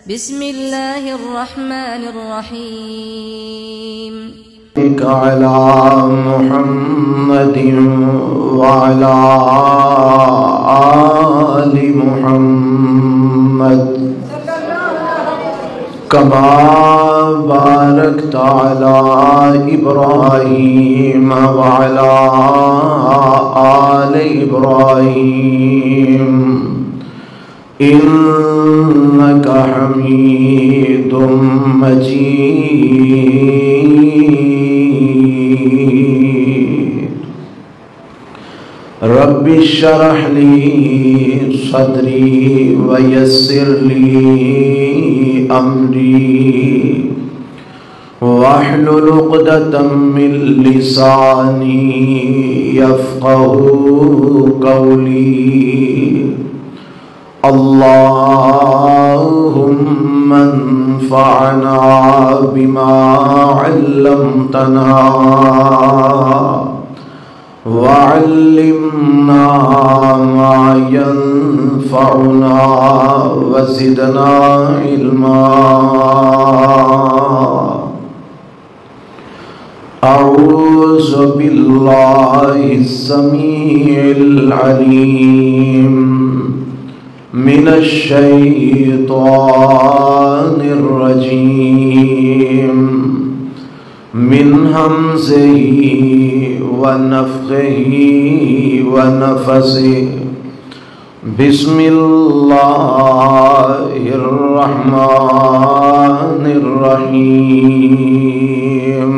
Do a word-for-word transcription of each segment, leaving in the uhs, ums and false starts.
بسم الله الرحمن الرحيم. على محمد وعلى آل محمد كما باركت على إبراهيم وعلى آل إبراهيم إنك حميد مجيد. رب اشرح لي صدري ويسر لي أمري واحلل عقدة من لساني يفقه قولي. اللهم انفعنا بما علمتنا وعلمنا ما ينفعنا وزدنا علما. أعوذ بالله السميع العليم من الشيطان الرجيم من همزه ونفخه ونفسه. بسم الله الرحمن الرحيم.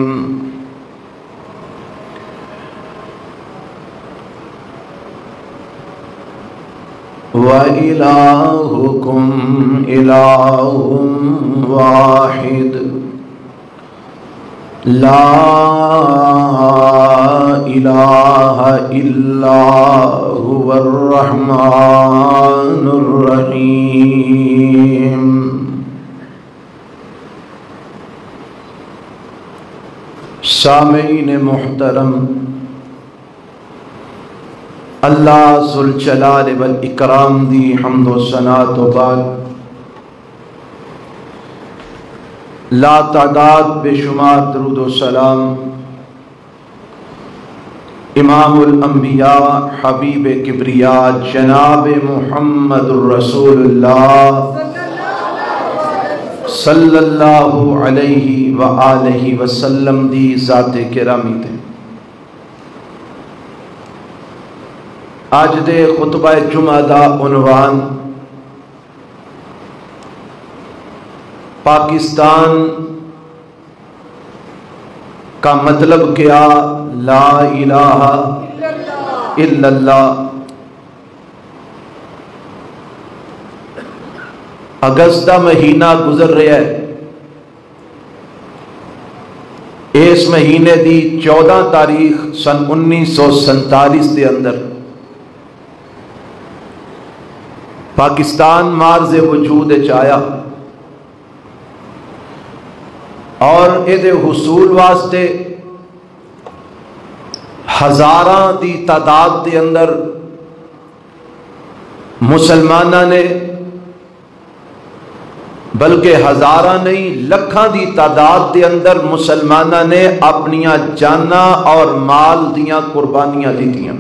وَإِلَٰهُكُمْ إِلَٰهٌ وَاحِدٌ لَا إِلَٰهَ إِلَّا هُوَ الرَّحْمَٰنُ الرَّحِيمُ. سامعین محترم، اللہ ذوالجلال والاکرام دی حمد و ثنا تو بعد لا تعداد بے شمار درود و سلام امام الانبیاء حبیب کبریا جناب محمد الرسول اللہ صلی اللہ علیہ وآلہ وسلم دی ذات گرامی تے. آج دے خطبہ جمعہ دا عنوان پاکستان کا مطلب کیا؟ لا الہ الا اللہ. اگست دا مہینہ گزر رہا ہے. اس مہینے دی چودہ تاریخ سن انیس سو سنتالیس دے اندر پاکستان مارز وجود چایا اور یہ حصول واسطے ہزاراں دی تعداد دے اندر مسلمانہ نے، بلکہ ہزاراں نہیں لکھاں دی تعداد دے اندر مسلمانہ نے اپنیاں جاناں اور مال دیاں قربانیاں دیتیاں،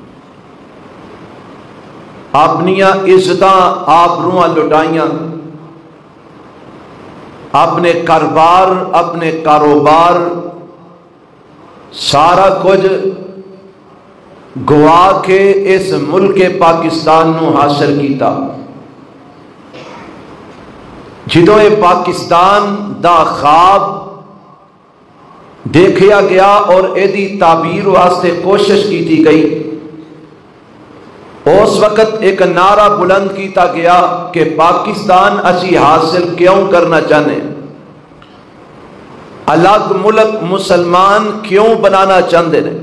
اپنیاں عزتاں آبروਆਂ لٹائیاں، اپنے کاروبار اپنے کاروبار سارا کچھ گوا کے اس ملک پاکستان نو حاصل کیتا. جدوں یہ پاکستان دا خواب دیکھیا گیا اور ایدی تعبیر واسطے کوشش کیتی گئی، اس وقت ایک نعرہ بلند کیتا گیا کہ پاکستان اسی حاصل کیوں کرنا چاہنے، الگ ملک مسلمان کیوں بنانا چاہتے ہیں.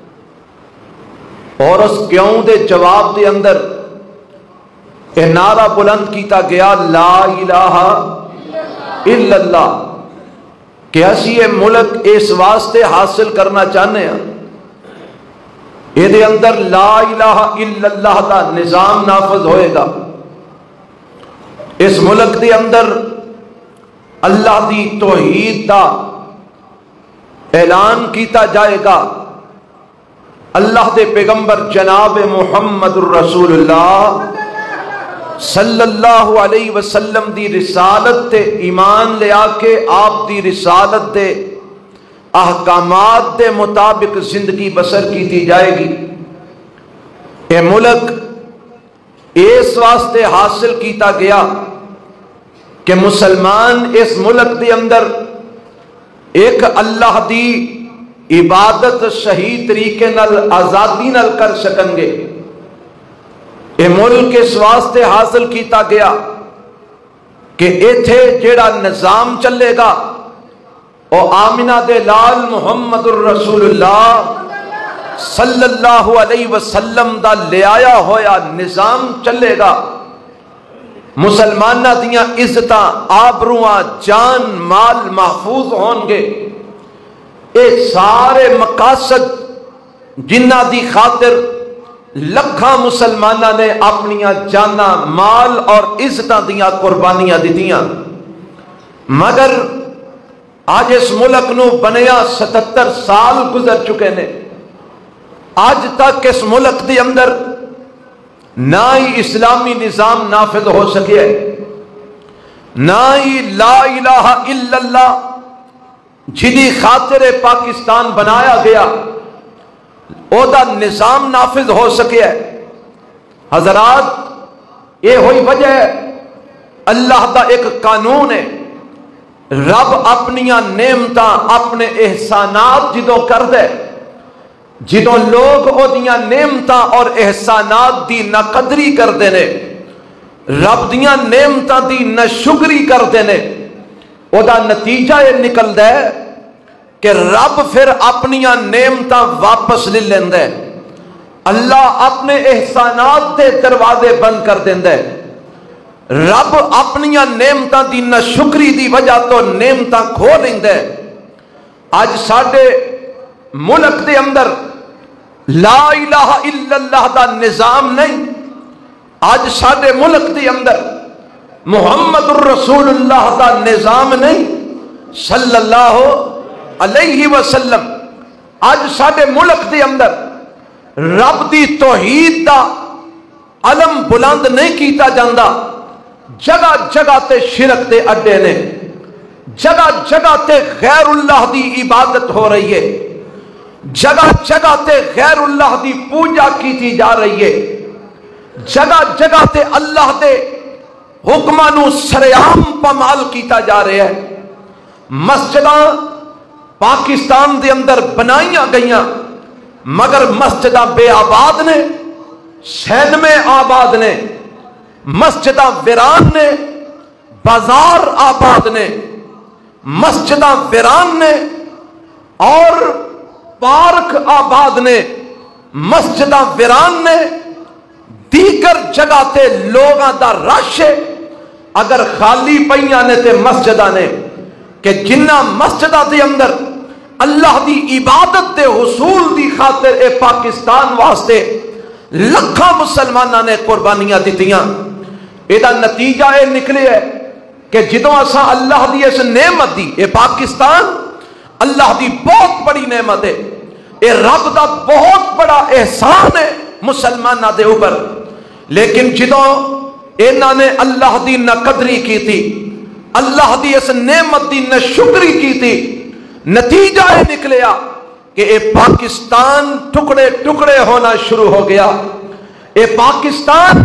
اور اس کیوں دے جواب دے اندر یہ نعرہ بلند کیتا گیا لا الہ الا اللہ، کہ اسی یہ ملک اس واسطے حاصل کرنا چاہنے ہیں یہ دے اندر لا الہ الا اللہ دا نظام نافذ ہوئے گا. اس ملک دے اندر اللہ دی توحید دا اعلان کیتا جائے گا۔ اللہ دے پیغمبر جناب محمد الرسول اللہ صلی اللہ علیہ وسلم دی رسالت تے ایمان لے آ کے آپ دی رسالت دے احکامات دے مطابق زندگی بسر کیتی جائے گی۔ اے ملک اس واسطے حاصل کیتا گیا کہ مسلمان اس ملک دے اندر ایک اللہ دی عبادت صحیح طریقے نال آزادی نال کر سکن گے۔ اے ملک اس واسطے حاصل کیتا گیا کہ ایتھے جیڑا نظام چلے گا او آمنہ دے لال محمد الرسول اللہ صلی اللہ علیہ وسلم دا لے آیا ہویا نظام چلے گا۔ مسلمانہ دیاں عزتاں آبروآں جان مال محفوظ ہون گے۔ اے سارے مقاصد جنہ دی خاطر لکھاں مسلمانہ نے اپنیاں جانا مال اور عزتاں دیاں قربانیاں دیتیاں، مگر آج اس ملک نو بنیا ستتر سال گزر چکے نے، آج تک اس ملک دے اندر نہ ہی اسلامی نظام نافذ ہو سکے، نہ ہی لا الہ الا اللہ جنہی خاطر پاکستان بنایا گیا او دا نظام نافذ ہو سکے۔ حضرات یہ ہوئی وجہ ہے، اللہ دا ایک قانون ہے، رب اپنیاں نعمتاں اپنے احسانات جدوں کر دے، جدوں لوگ او دیاں نعمتاں اور احسانات دی ناقدری کر دینے، رب دیاں نعمتاں دی ناشکری کر دینے، او دا نتیجہ یہ نکل دے کہ رب پھر اپنیاں نعمتاں واپس لے لیندے، اللہ اپنے احسانات دے دروازے بند کر دیندے، رب اپنیاں نعمتاں دی ناشکری دی وجہ تو نعمتاں کھو لیندے۔ آج ساڈے ملک دے اندر لا الہ الا اللہ دا نظام نہیں، آج ساڈے ملک دے اندر محمد الرسول اللہ دا نظام نہیں صلی اللہ علیہ وسلم، آج ساڈے ملک دے اندر رب دی توحید دا علم بلند نہیں کیتا جاندا، جگہ جگہ تے شرک دے اڈے نے، جگہ جگہ تے غیر اللہ دی عبادت ہو رہی ہے، جگہ جگہ تے غیر اللہ دی پوجا کیتی جا رہی ہے، جگہ جگہ تے اللہ دے حکماں نو سرعام پامال کیتا جا رہا ہے۔ مسجداں پاکستان دے اندر بنائیاں گئیاں مگر مسجداں بے آباد نے، سینمے آباد نے، مسجداں ویران نے، بازار آباد نے، مسجداں ویران نے اور پارک آباد نے، مسجداں ویران نے، دیگر جگہ تے لوگاں دا رش ہے، اگر خالی پئیاں نے تے مسجداں نے، کہ جنہ مسجدہ دے اندر اللہ دی عبادت دے حصول دی خاطر اے پاکستان واسطے لکھاں مسلمانہ نے قربانیاں دیتیاں، ایدہ نتیجہ اے نکلے ہے کہ جدوں اساں اللہ دی اس نعمت دی، اے پاکستان اللہ دی بہت بڑی نعمت ہے، اے رب دا بہت بڑا احسان ہے مسلمانہ دے اوپر، لیکن جدوں انہاں نے اللہ دی ناقدری کی تھی، اللہ دی اس نعمت دی ناشکری کی تھی، نتیجہ یہ نکلیا کہ اے پاکستان ٹکڑے ٹکڑے ہونا شروع ہو گیا، اے پاکستان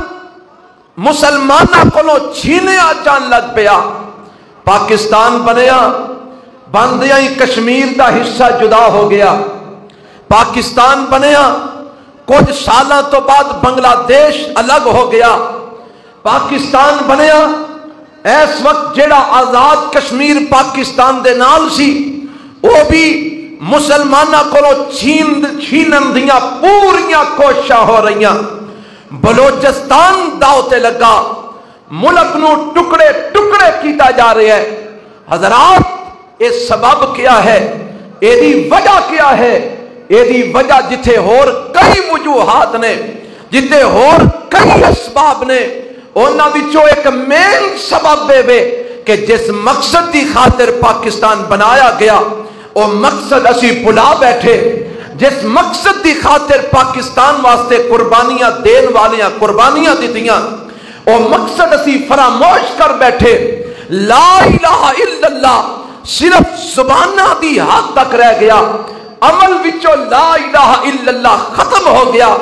مسلمانہ کولوں چھینیا جان لگ پیا، پاکستان بنیا بندیاں ہی کشمیر دا حصہ جدا ہو گیا، پاکستان بنیا کچھ سالاں تو بعد بنگلہ دیش الگ ہو گیا، پاکستان بنیا اس وقت جیڑا آزاد کشمیر پاکستان دے نال سی وہ بھی مسلمانہ کولو چھین چھینن دیاں پوریاں کوششاں ہو رہیاں، بلوچستان داوتے لگا، ملک نو ٹکڑے ٹکڑے کیتا جا رہے ہے۔ حضرات اس سبب کیا ہے، ایدی وجہ کیا ہے؟ ایدی وجہ جتھے ہور کئی وجوہات نے، جتھے ہور کئی اسباب نے، انہاں وچوں ایک مین سبب بے بے کہ جس مقصد کی خاطر پاکستان بنایا گیا وہ مقصد اسی بھلا بیٹھے، جس مقصد کی خاطر پاکستان واسطے قربانیاں دین والیاں قربانیاں دیتیاں وہ مقصد اسی فراموش کر بیٹھے۔ لا الہ الا اللہ صرف زبانہ دی حد تک رہ گیا، عمل وچوں لا الہ الا اللہ ختم ہو گیا،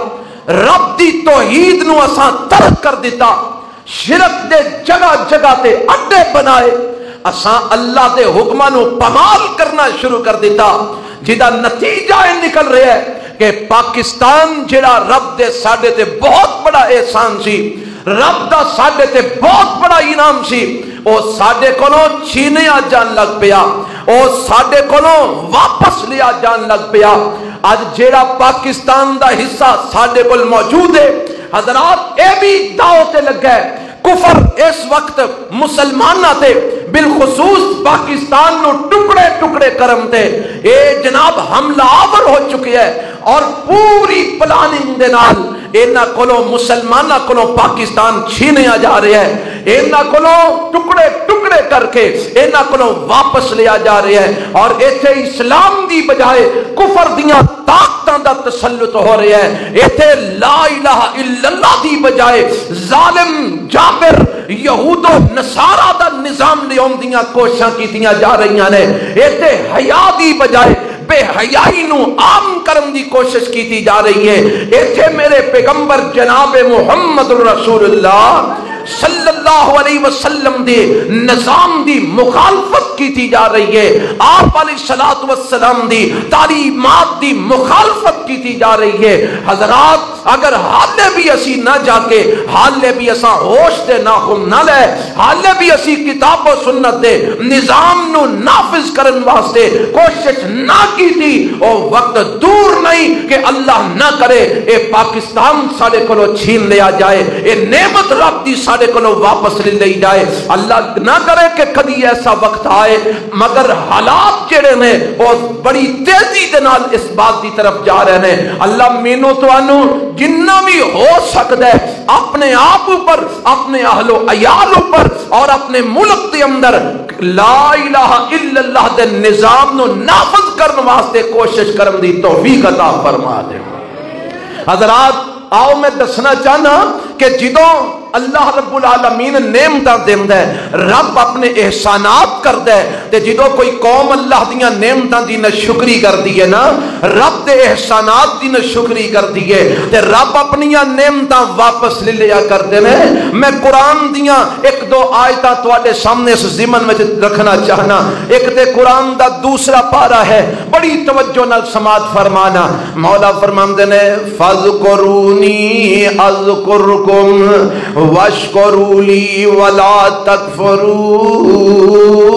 رب دی توحید نو اساں ترک کر دیتا، شرک دے جگہ جگہ تے اڈے بنائے، اساں اللہ دے حکماں نو پامال کرنا شروع کر دیتا، جدا نتیجہ نکل رہا ہے کہ پاکستان جڑا رب دے ساڈے تے بہت بڑا احسان سی، رب دا ساڈے تے بہت بڑا انعام سی، او ساڈے کولوں چھینیا جان لگ پیا، او ساڈے کولوں واپس لیا جان لگ پیا۔ اج جیڑا پاکستان دا حصہ ساڈے کول موجود ہے، حضرات اے بھی داؤ تے لگا ہے، کفر اس وقت مسلمانہ تے بالخصوص پاکستان نو ٹکڑے ٹکڑے کرم تے اے جناب حملہ آور ہو چکی ہے، اور پوری پلاننگ دے نال اینا کولوں مسلمانہ کولوں پاکستان چھینیا جا رہا ہے، اینا کولوں ٹکڑے ٹکڑے کر کے اینا کولوں واپس لیا جا رہا ہے، اور ایتھے اسلام دی بجائے کفر دیاں طاقتاں دا تسلط ہو رہا ہے، ایتھے لا الہ الا اللہ دی بجائے ظالم جابر یہود و نصارہ دا نظام لیاؤن دیاں کوششاں کیتیاں جا رہی ہیں، ایتھے حیا دی بجائے بے حیائی نو عام کرم دی کوشش کیتی جا رہی ہے، ایتھے میرے پیغمبر جناب محمد رسول اللہ صلی اللہ علیہ وسلم دے نظام دی مخالفت کیتی جا رہی ہے، آپ علیہ الصلوۃ والسلام دی تعلیمات دی مخالفت کیتی جا رہی ہے۔ حضرات اگر حالے بھی اسی نہ جا کے حالے بھی اساں ہوش دے ناخن نہ لے، حالے بھی اسی کتاب و سنت دے نظام نو نافذ کرن واسطے کوشش نہ کیتی، او وقت دور نہیں کہ اللہ نہ کرے اے پاکستان ساڈے کولوں چھین لیا جائے، اے نعمت رب دی ساڈے کولوں واپس لے لی جائے، اللہ نہ کرے کہ کبھی ایسا وقت آئے، مگر حالات جڑے نے وہ بڑی تیزی دے نال اس بات دی طرف جا رہے ہیں۔ اللہ مینوں تانوں جنہ بھی ہو سکتا ہے اپنے آپ اوپر، اپنے اہل و عیال اوپر اور اپنے ملک دے اندر لا الہ الا اللہ دے نظام نو نافذ کرنے واسطے کوشش کرن دی توفیق عطا فرما دے۔ حضرات آؤ میں دسنا چاہنا کہ جدوں اللہ رب العالمین نعمتاں دیندا ہے، رب اپنے احسانات کردا ہے، تے جدوں کوئی قوم اللہ دیاں نعمتاں دی ناشکری کردی ہے نا، رب دے احسانات دی ناشکری کردی ہے، تے رب اپنیاں نعمتاں واپس لے لیا کردے نے۔ میں قرآن دیاں ایک دو آیتاں تواڈے سامنے اس ضمن وچ رکھنا چاہنا، ایک تے قرآن دا دوسرا پارہ ہے، بڑی توجہ نال سماعت فرمانا۔ مولا فرماندے نے فذکرونی اذکرکم واشکروا لی ولا تکفرون۔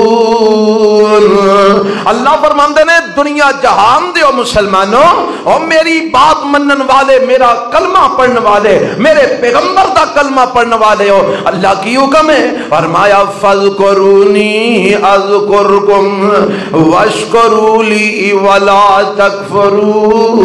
اللہ فرماندے نے دنیا جہان دے او مسلمانوں، او میری بات منن والے، میرا کلمہ پڑھنے والے، میرے پیغمبر دا کلمہ پڑھنے والے ہو، اللہ کی حکم ہے، فرمایا فذکرونی اذکرکم واشکروا لی ولا تکفرون۔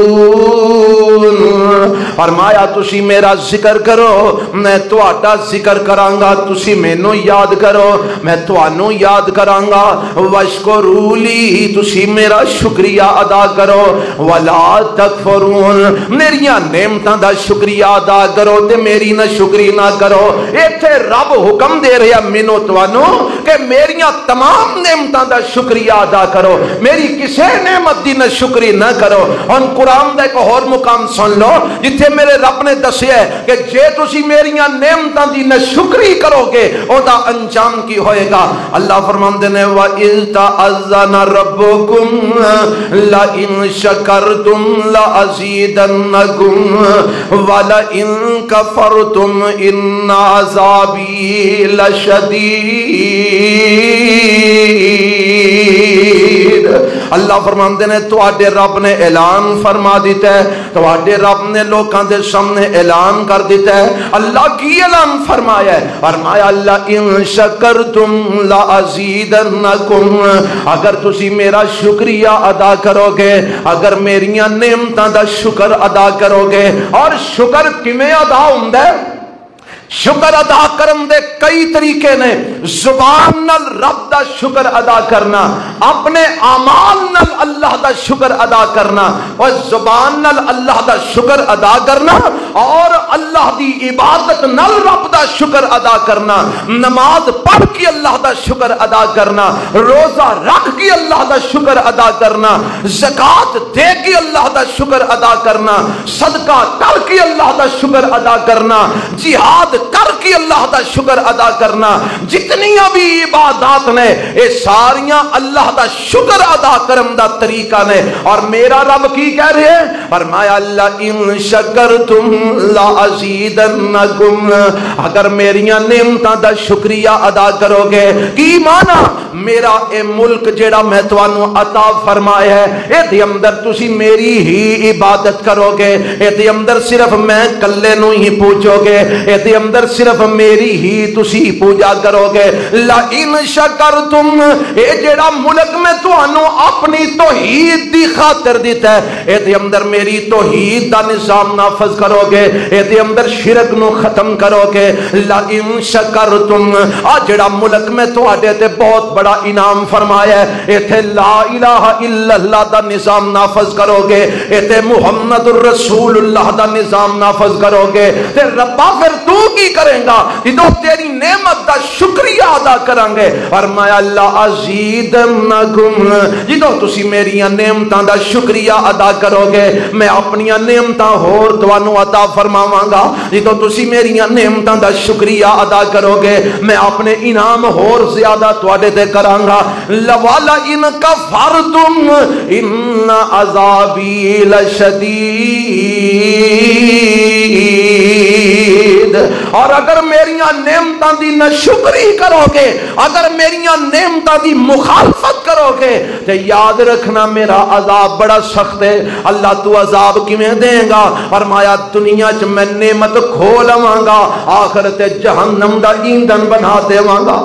فرمایا تسی میرا ذکر کرو، میں تہاڈا ذکر کراں گا، تسی مینوں یاد کرو، میں تہانوں یاد کراں گا، واشکروا لی تسی میرا شکریہ ادا کرو، ولا تکفرون میریاں نعمتاں دا شکریہ ادا کرو تے میری نہ شکری نہ کرو۔ ایتھے رب حکم دے رہا مینوں تانوں کہ میریاں تمام نعمتاں دا شکریہ ادا کرو، میری کسے نعمت دی نہ شکری نہ کرو۔ ہن قرآن دا ایک اور مقام سن لو جتھے میرے رب نے دسیا ہے کہ جے تسی میریاں نعمتاں دی نہ شکری کرو گے او دا انجام کی ہوئے گا۔ اللہ فرماندے نے وَإِذْ تَأَذَّنَ رَبُّكُمْ لَئِن شَكَرْتُمْ لَأَزِيدَنَّكُمْ وَلَئِن كَفَرْتُمْ إِنَّ عَذَابِي لَشَدِيدٌ۔ اللہ فرماندے نے تواڈے رب نے اعلان فرما دیتا ہے، تواڈے رب نے لوکاں دے سامنے اعلان کر دیتا ہے۔ اللہ کی اعلان فرمایا ہے، فرمایا لَئِن شَكَرْتُمْ لَأَزِيدَنَّكُمْ اگر تسی میرا شکریہ ادا کرو گے، اگر میریاں نعمتاں دا شکر ادا کرو گے، اور شکر کیویں ادا ہوندا ہے؟ شکر ادا کرن دے کئی طریقے نے. زبان نال رب دا شکر ادا کرنا, اپنے اعمال نال اللہ دا شکر ادا کرنا, اور زبان نال اللہ دا شکر ادا کرنا اور اللہ دی عبادت نال رب دا شکر ادا کرنا, نماز پڑھ کے اللہ دا شکر ادا کرنا, روزہ رکھ کے اللہ دا شکر ادا کرنا, زکات دے کے اللہ دا شکر ادا کرنا, صدقہ کر کے اللہ دا شکر ادا کرنا, جہاد کر کے اللہ دا شکر ادا کرنا. جتنیاں بھی عبادات نے اے ساریاں اللہ دا شکر ادا کرن دا طریقہ نے. اور میرا رب کی کہہ رہے ہیں, فرمایا لئن شکرتم لازیدنکم, اگر میریاں نعمتاں دا شکریہ ادا کرو گے. کی مانا, میرا اے ملک جیڑا میں تانوں عطا فرمایا ہے اے دے اندر تسی میری ہی عبادت کرو گے, اے دے اندر صرف میں کلے نو ہی پوچھو گے, اے دے اندر صرف میری ہی تسی پوجا کرو گے. لئن شکرتم, اے جیڑا ملک میں تانوں اپنی توحید دی خاطر دیتا ہے اے دے اندر میری توحید دا نظام نافذ کرو گے, اے دے اندر شرک نو ختم کرو گے. لئن شکرتم, آ جیڑا ملک میں تواڈے تے بہت بڑا انعام فرمایا ہے, ایتھے لا الہ الا اللہ دا نظام نافذ کرو گے, ایتھے محمد الرسول اللہ دا نظام نافذ کرو گے, تے ربا پھر تو کی کریں گا جدوں تیری نعمت دا شکریہ ادا کریں گے. فرمایا اللہ ازیدنکم, جدوں تسی میری نعمتاں دا شکریہ ادا کرو گے میں اپنی نعمتاں ہور تانوں عطا فرماواں گا. جدوں تسی میری نعمتاں دا شکریہ ادا کرو گے میں اپنے انعام ہور زیادہ تواڈے تے کراں گا. لوالا ان کفرتم ان عذابی لشدید, اور اگر میریاں نعمتاں دی ناشکری کرو گے, اگر میریاں نعمتاں دی مخالفت کرو گے تو یاد رکھنا میرا عذاب بڑا سخت ہے. اللہ تو عذاب کیویں دے گا؟ فرمایا دنیا چ میں نعمت کھو لواں گا, آخرت جہنم دا ایندھن بنا دیواں گا.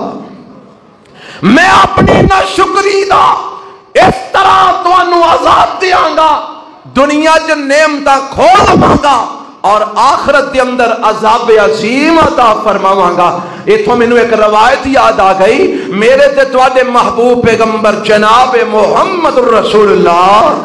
میں اپنی ناشکری دا اس طرح تانوں عذاب دیاں گا, دنیا چ نعمتاں کھو لواں گا اور آخرت کے اندر عذاب عظیم عطا فرماواں گا. ایتھوں مینوں ایک روایت یاد آ گئی, میرے تے تواڈے محبوب پیغمبر جناب محمد الرسول اللہ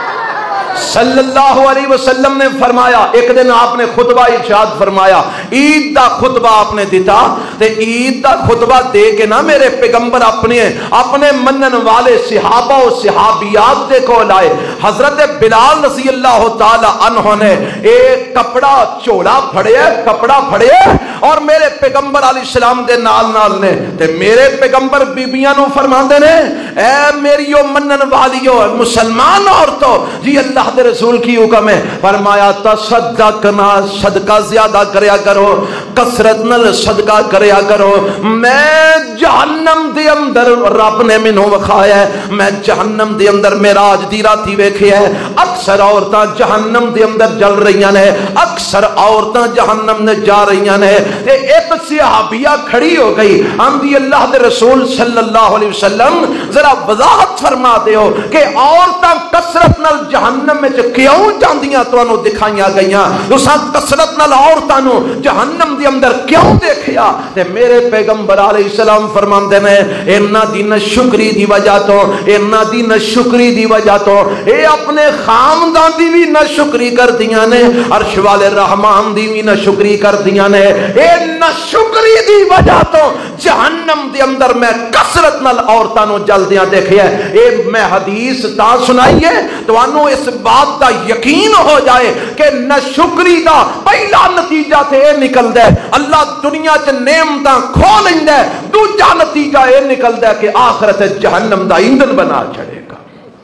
صلی اللہ علیہ وسلم نے فرمایا, ایک دن آپ نے خطبہ ارشاد فرمایا, عید دا خطبہ آپ نے دیتا, تے عید دا خطبہ دے کے نا میرے پیغمبر اپنے اپنے منن والے صحابہ و صحابیات دے کول آئے. حضرت بلال رضی اللہ تعالی عنہ نے ایک کپڑا چولا پھڑیا, کپڑا پھڑیا اور میرے پیغمبر علیہ السلام دے نال نال نے, تے میرے پیغمبر بیبیاں نو فرماندے نے, اے میریو منن والیو مسلمان عورتوں, جی اللہ دے رسول کی حکم ہے, فرمایا تصدقنا, صدقہ زیادہ کریا کرو, کثرت نال صدقہ کریا کرو. میں جہنم دے اندر رب نے مینوں وکھایا ہے, میں جہنم دے اندر معراج دی راتی ویکھیا ہے, اکثر عورتاں جہنم دے اندر جل رہیاں نے, اکثر عورتاں جہنم نے جا رہیاں نے. تے ایک صحابیہ کھڑی ہو گئی, آندی اللہ دے رسول صلی اللہ علیہ وسلم ذرا وضاحت فرما دیو کہ عورتاں کثرت نال جہنم میں کیوں جاندیاں تانوں دکھائیاں گئیاں, تساں کثرت نال عورتاں نو جہنم دے اندر کیوں دیکھیا؟ تے میرے پیغمبر علیہ السلام فرماندے نے, انہاں دی ناشکری دی وجہ تو, انہاں دی ناشکری دی وجہ تو اے اپنے خاندان دی بھی ناشکری کردیاں نے, عرش والے رحمان دی بھی ناشکری کردیاں نے. اے ناشکری دی وجہ تو جہنم دے اندر میں کثرت نال عورتاں نو جلدیاں دیکھیا. اے میں حدیث تا سنائیے تانوں اس بات دا یقین ہو جائے کہ ناشکری دا پہلا نتیجہ تے اے نکلدا ہے اللہ دنیا چ نعمتاں کھو لیندا ہے, دوجا نتیجہ اے نکلدا ہے کہ آخرت جہنم دا ایندھن بنا چھڑے گا.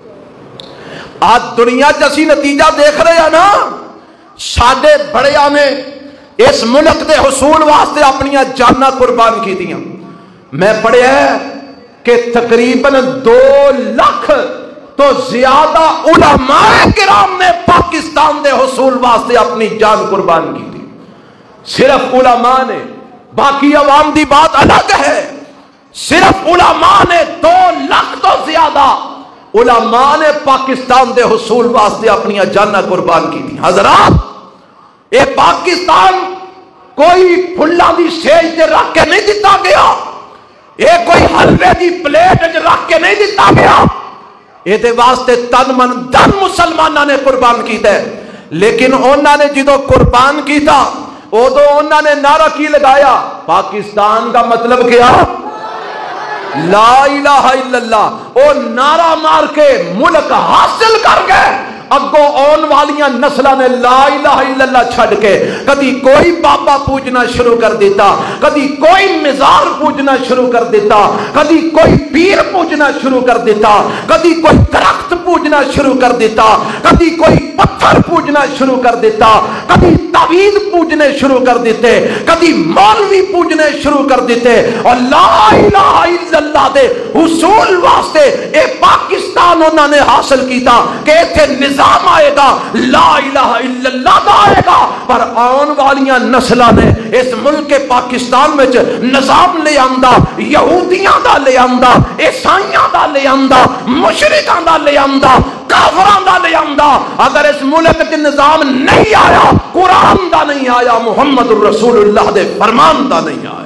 آج دنیا چ اسی نتیجہ دیکھ رہے ہیں نا, ساڈے بڑیاں نے اس ملک دے حصول واسطے اپنی جاناں قربان کیتیاں. میں پڑھیا ہے کہ تقریباً دو لاکھ تو زیادہ علماء کرام نے پاکستان دے حصول واسطے اپنی جان قربان کی تھی. صرف علماء نے, باقی عوام دی بات الگ ہے. صرف علماء نے دو لاکھ تو زیادہ علماء نے پاکستان دے حصول واسطے اپنی جاناں قربان کی تھی. حضرات, اے پاکستان کوئی پھلاں دی سیج تے رکھ کے نہیں دتا گیا، یہ کوئی حلوے دی پلیٹ رکھ کے نہیں دتا گیا، یہ واسطے تن من دن مسلمانوں نے قربان کیتا ہے۔ لیکن انہوں نے جدو قربان کیتا ادو انہوں نے نعرہ کی لگایا، پاکستان کا مطلب کیا؟ لا الہ الا اللہ۔ وہ نعرہ مار کے ملک حاصل کر گئے، اگوں آن والیاں نسلوں نے لا الہ الا اللہ چھڑ کے کدی کوئی بابا پوجنا شروع کر دیتا، کدی کوئی مزار پوجنا شروع کر دیتا، کدی کوئی پیر پوجنا شروع کر دیتا، کدی کوئی درخت پوجنا شروع کر دیتا، کدی کوئی پتھر پوجنا شروع کر دیتا، کدی تعویذ پوجنے شروع کر دیتے، کدی مولوی پوجنے شروع کر دیتے، اور لا الہ الا اللہ دے حصول واسطے اے پاکستان انہوں نے حاصل کیتا کہ ایتھے نظام آئے گا، لا الہ الا اللہ دا آئے گا، پر آن والیاں نسلہ نے اس ملک پاکستان میں نظام لے آمدہ، یہودیاں دا لے آمدہ، عیسائیاں دا لے آمدہ، مشرکاں دا لے آمدہ، کافران دا لے آمدہ۔ اگر اس ملک کے نظام نہیں آیا، قرآن دا نہیں آیا، محمد الرسول اللہ دے فرمان دا نہیں آیا۔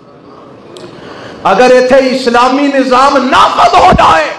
اگر ایتھے اسلامی نظام نافذ ہو جائے،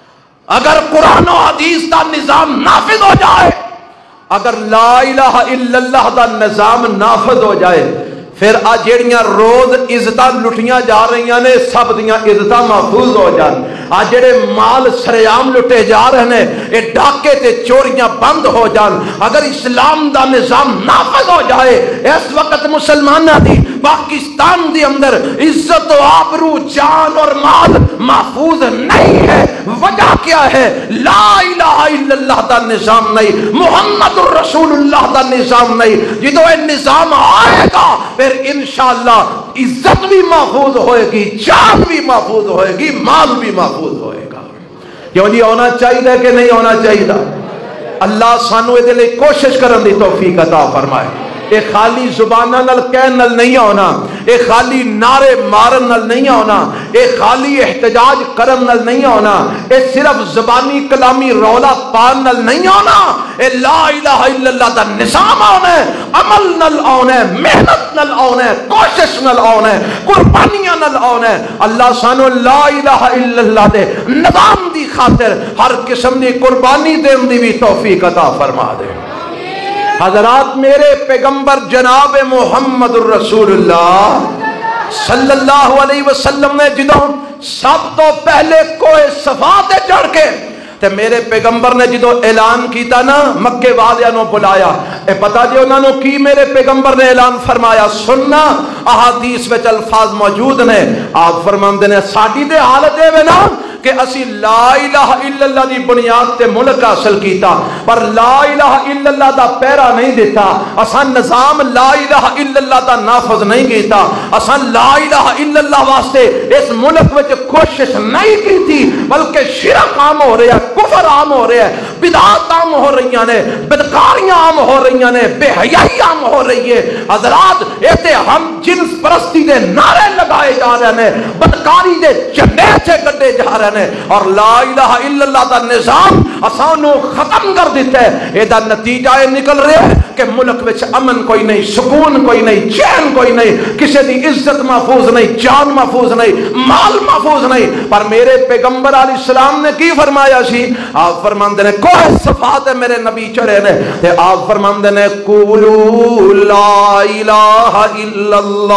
اگر قرآن و حدیث دا نظام نافذ ہو جائے، اگر لا الہ الا اللہ دا نظام نافذ ہو جائے، پھر آج جیڑیاں روز عزتاں لٹیاں جا رہی ہیں، سب دیاں عزتاں محفوظ ہو جان۔ آج جڑے مال سریام لٹے جا رہے ہیں، یہ ڈاکے تے چوریاں بند ہو جان۔ اگر اسلام دا نظام نافذ ہو جائے، اس وقت مسلمانہ دی پاکستان دی اندر عزت و آبرو جان اور مال محفوظ نہیں ہے۔ وجہ کیا ہے؟ لا الہ الا اللہ دا نظام نہیں، محمد الرسول اللہ دا نظام نہیں۔ جدو یہ نظام آئے گا پھر انشاءاللہ عزت بھی محفوظ ہوئے گی، جان بھی محفوظ ہوئے گی، مال بھی محفوظ ہوئے گا۔ کیوں جی ہونا چاہیے کہ نہیں ہونا چاہیے؟ اللہ سانو یہ لئے کوشش کرن دی توفیق عطا فرمائے۔ اے خالی زبانہ نل کہن نل نہیں ہونا، اے خالی نعرے مارن نل نہیں ہونا، اے خالی احتجاج کرن نل نہیں ہونا، اے صرف زبانی کلامی رولا پان نل نہیں ہونا، اے لا الہ الا اللہ دا نظام ہونا ہے، عمل نل ہونا ہے، محنت نل ہونا ہے، کوشش نل ہونا ہے، قربانیاں نل ہونا ہے۔ اللہ سانو لا الہ الا اللہ دے نظام دی خاطر ہر قسم دی قربانی دین دی بھی توفیق عطا فرما دے۔ حضرات، میرے پیغمبر جناب محمد الرسول اللہ صلی اللہ علیہ وسلم نے جدوں سب تو پہلے کوہ صفا تے چڑھ کے تے میرے پیغمبر نے جدوں اعلان کیتا نا، مکے والیاں نو بلایا، اے پتا جی انہوں نے کی میرے پیغمبر نے اعلان فرمایا؟ سننا، احادیث وچ الفاظ موجود نے، آپ فرماندے نے ساڈی تے حالت اے وے نا کہ اسی لا الہ الا اللہ دی بنیاد تے ملک حاصل کیتا، پر لا الہ الا اللہ دا پیرا نہیں دیتا، اساں نظام لا الہ الا اللہ دا نافذ نہیں کیتا، اساں لا الہ الا اللہ واسطے اس ملک وچ کوشش نہیں کیتی، بلکہ شرک عام ہو رہا ہے، کفر عام ہو رہا ہے، بدعات عام ہو رہی ہیں، بدکاریاں عام ہو رہی ہیں، بے حیائی عام ہو رہی ہے۔ حضرات، ایتے ہم جنس پرستی دے نعرے لگائے جا رہے ہیں، بدکاری دے جھنڈے سے گڈے جا رہے ہیں، اور لا الہ الا اللہ دا نظام اسانو ختم کر دیتا ہے۔ یہ دا نتیجہ نکل رہا ہے کہ ملک وچ امن کوئی نہیں، سکون کوئی نہیں، چین کوئی نہیں، کسی دی عزت محفوظ نہیں، جان محفوظ نہیں، مال محفوظ نہیں۔ پر میرے پیغمبر علیہ السلام نے کی فرمایا سی؟ آپ فرماندے نے کوہ صفا تے میرے نبی چڑھے نے تے آپ فرماندے نے قولوا لا الہ الا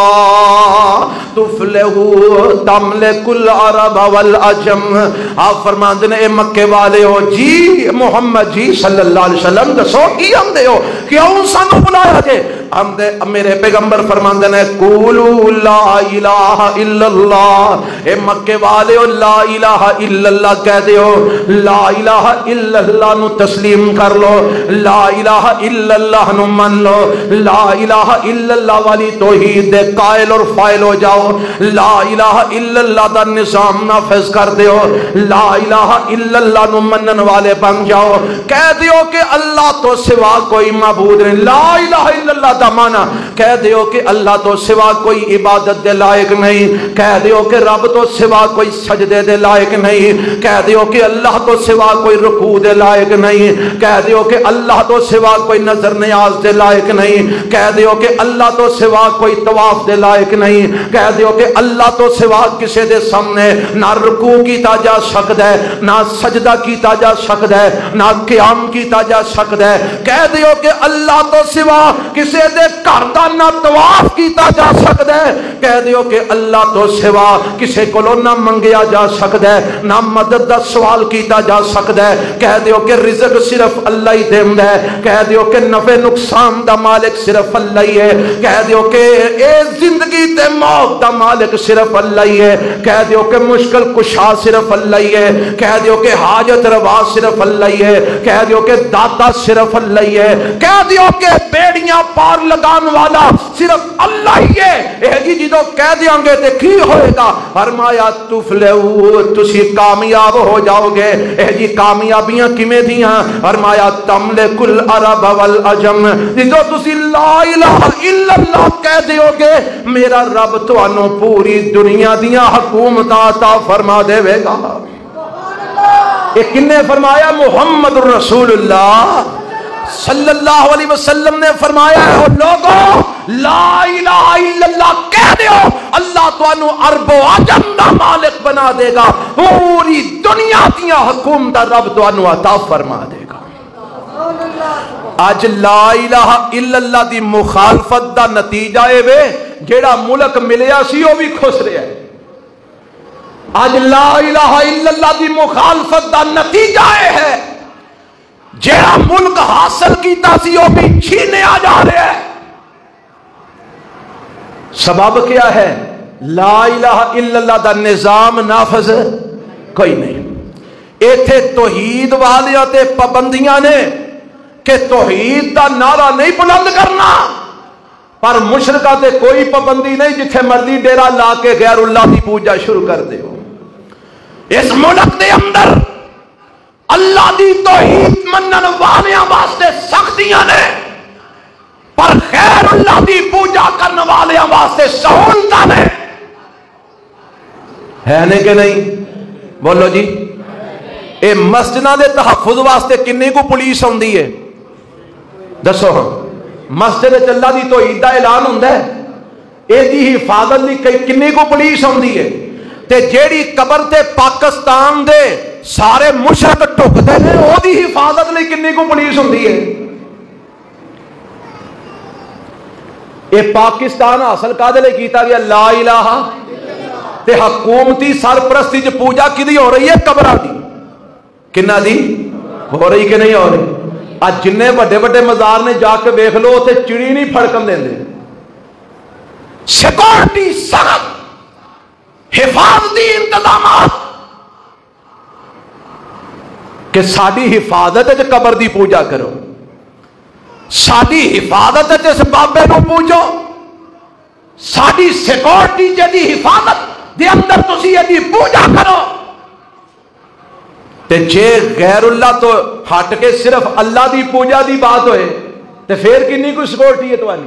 اللہ تفلحوا تملک العرب والعجم۔ آپ فرماندے نے اے مکے والے ہو جی، محمد جی صلی اللہ علیہ وسلم دسو کی ہم دے ہو، کیوں سانو بلایا جے؟ ہم دے میرے پیغمبر فرماندے نے قولوا لا الہ الا اللہ، اے مکے والے ہو لا الہ الا اللہ کہہ دے ہو، لا الہ الا اللہ نو تسلیم کر لو، لا الہ الا اللہ نو من لو، لا الہ الا اللہ والی توحید دے قائل اور فائل ہو جاؤ، لا الہ الا اللہ دا نظام نافذ کر دے ہو، لا الہ الا اللہ نو منن والے والے بن جاؤ. کہہ دیو کہ اللہ تو سوا کوئی معبود نہیں. لا الہ الا اللہ دا معنی کہہ دیو کہ اللہ تو سوا کوئی عبادت دے لائق نہیں. کہہ دیو کہ رب تو سوا کوئی سجدے دے لائق نہیں. کہہ دیو کہ اللہ تو سوا کوئی رکوع دے لائق نہیں. کہہ دیو کہ اللہ تو سوا کوئی نظر نیاز دے لائق نہیں. کہہ دیو کہ اللہ تو سوا کوئی طواف دے لائق نہیں. کہہ دیو کہ اللہ تو سوا کسی دے سامنے نہ رکوع کیتا جا سکتا ہے, نہ سجدہ کیتا جا سکتا ہے, نہ قیام کیتا جا سکتا ہے. کہہ دیو کہ اللہ تو سوا کسی دے گھر دا نہ طواف کیتا جا سکتا ہے. کہہ دیو کہ اللہ تو سوا کسی کولوں نہ منگیا جا سکتا ہے, نہ مدد دا سوال کیتا جا سکتا ہے. کہہ دیو کہ رزق صرف اللہ ہی دیندا ہے. کہہ دیو کہ نفع نقصان دا مالک صرف اللہ ہی ہے. کہہ دیو کہ اے زندگی تے موت دا مالک صرف اللہ ہی ہے. کہہ دیو کہ مشکل کشا صرف اللہ ہی ہے. کہہ دیو کہ حاجت روا صرف اللہ ہی ہے. کہہ دیو کہ داتا صرف اللہ ہی ہے. کہہ دیو کہ بیڑیاں پار لگان والا صرف اللہ ہی ہے. اے جی جدو کہہ دیاں گے تے کی ہوئے گا؟ فرمایا تفلحو, تسی کامیاب ہو جاؤ گے. اے جی کامیابیاں کیویں دیاں؟ فرمایا تملک العرب والعجم. جدو تسی لا الہ الا اللہ کہہ دیو گے میرا رب تانوں پوری دنیا دیاں حکومت عطا فرما دے گا. یہ کنے فرمایا؟ محمد الرسول اللہ صلی اللہ علیہ وسلم نے فرمایا ہے. لوگوں لا الہ الا اللہ کہہ دیو اللہ تانوں عرب و عجم دا مالک بنا دے گا. پوری دنیا دیاں حکومت رب تانوں عطا فرما دے گا. اج لا الہ الا اللہ دی مخالفت دا نتیجہ اے وے جیڑا ملک ملیا سی وہ بھی خس رہا ہے. اج لا الہ الا اللہ دی مخالفت دا نتیجہ اے ہے جیڑا ملک حاصل کیتا سی وہ بھی چھینیا جا رہا ہے. سبب کیا ہے؟ لا الہ الا اللہ دا نظام نافذ کوئی نہیں. ایتھے توحید والیاں تے پابندیاں نے کہ توحید دا نعرہ نہیں بلند کرنا, پر مشرکاں تے کوئی پابندی نہیں, جتھے مرضی ڈیرا لا کے غیر اللہ دی پوجا شروع کر دے. اس ملک دے اندر اللہ دی توحید منن والیاں واسطے سختیاں نے, پر غیر اللہ دی پوجا کرنے والیاں واسطے سہولتاں نے. ہے نے کہ نہیں؟ بولو جی. اے مسجداں دے تحفظ واسطے کنے کو پولیس ہوندی ہے؟ دسو ہاں. مسجد اللہ دی توحید دا اعلان ہوندا ہے, اے دی حفاظت دی کنے کو پولیس ہوندی ہے؟ تے جیڑی قبر تے پاکستان دے سارے مشرک ٹکتے ہیں وہ دی حفاظت لئی کنے کو پولیس ہوندی ہے؟ اے پاکستان حاصل کادے لئی کیتا گیا؟ لا الہ. تے حکومتی سرپرستی چ پوجا کدی ہو رہی ہے؟ قبراں دی. کنہ دی ہو رہی کہ نہیں ہو رہی؟ آج جننے بڑے بڑے مزار نے جا کے دیکھ لو تے چڑی نہیں پھڑکن دیں دے. سیکورٹی سخت, حفاظتی انتظامات کہ ساری حفاظت ہے قبر دی پوجا کرو, ساری حفاظت ہے اس بابے نو پوجو, ساری سیکورٹی جدی حفاظت دے اندر تسی یہ پوجا کرو. تے جے غیر اللہ تو ہٹ کے صرف اللہ دی پوجا دی بات ہوئے تے پھر کنی کوئی سیکورٹی ہے توانی؟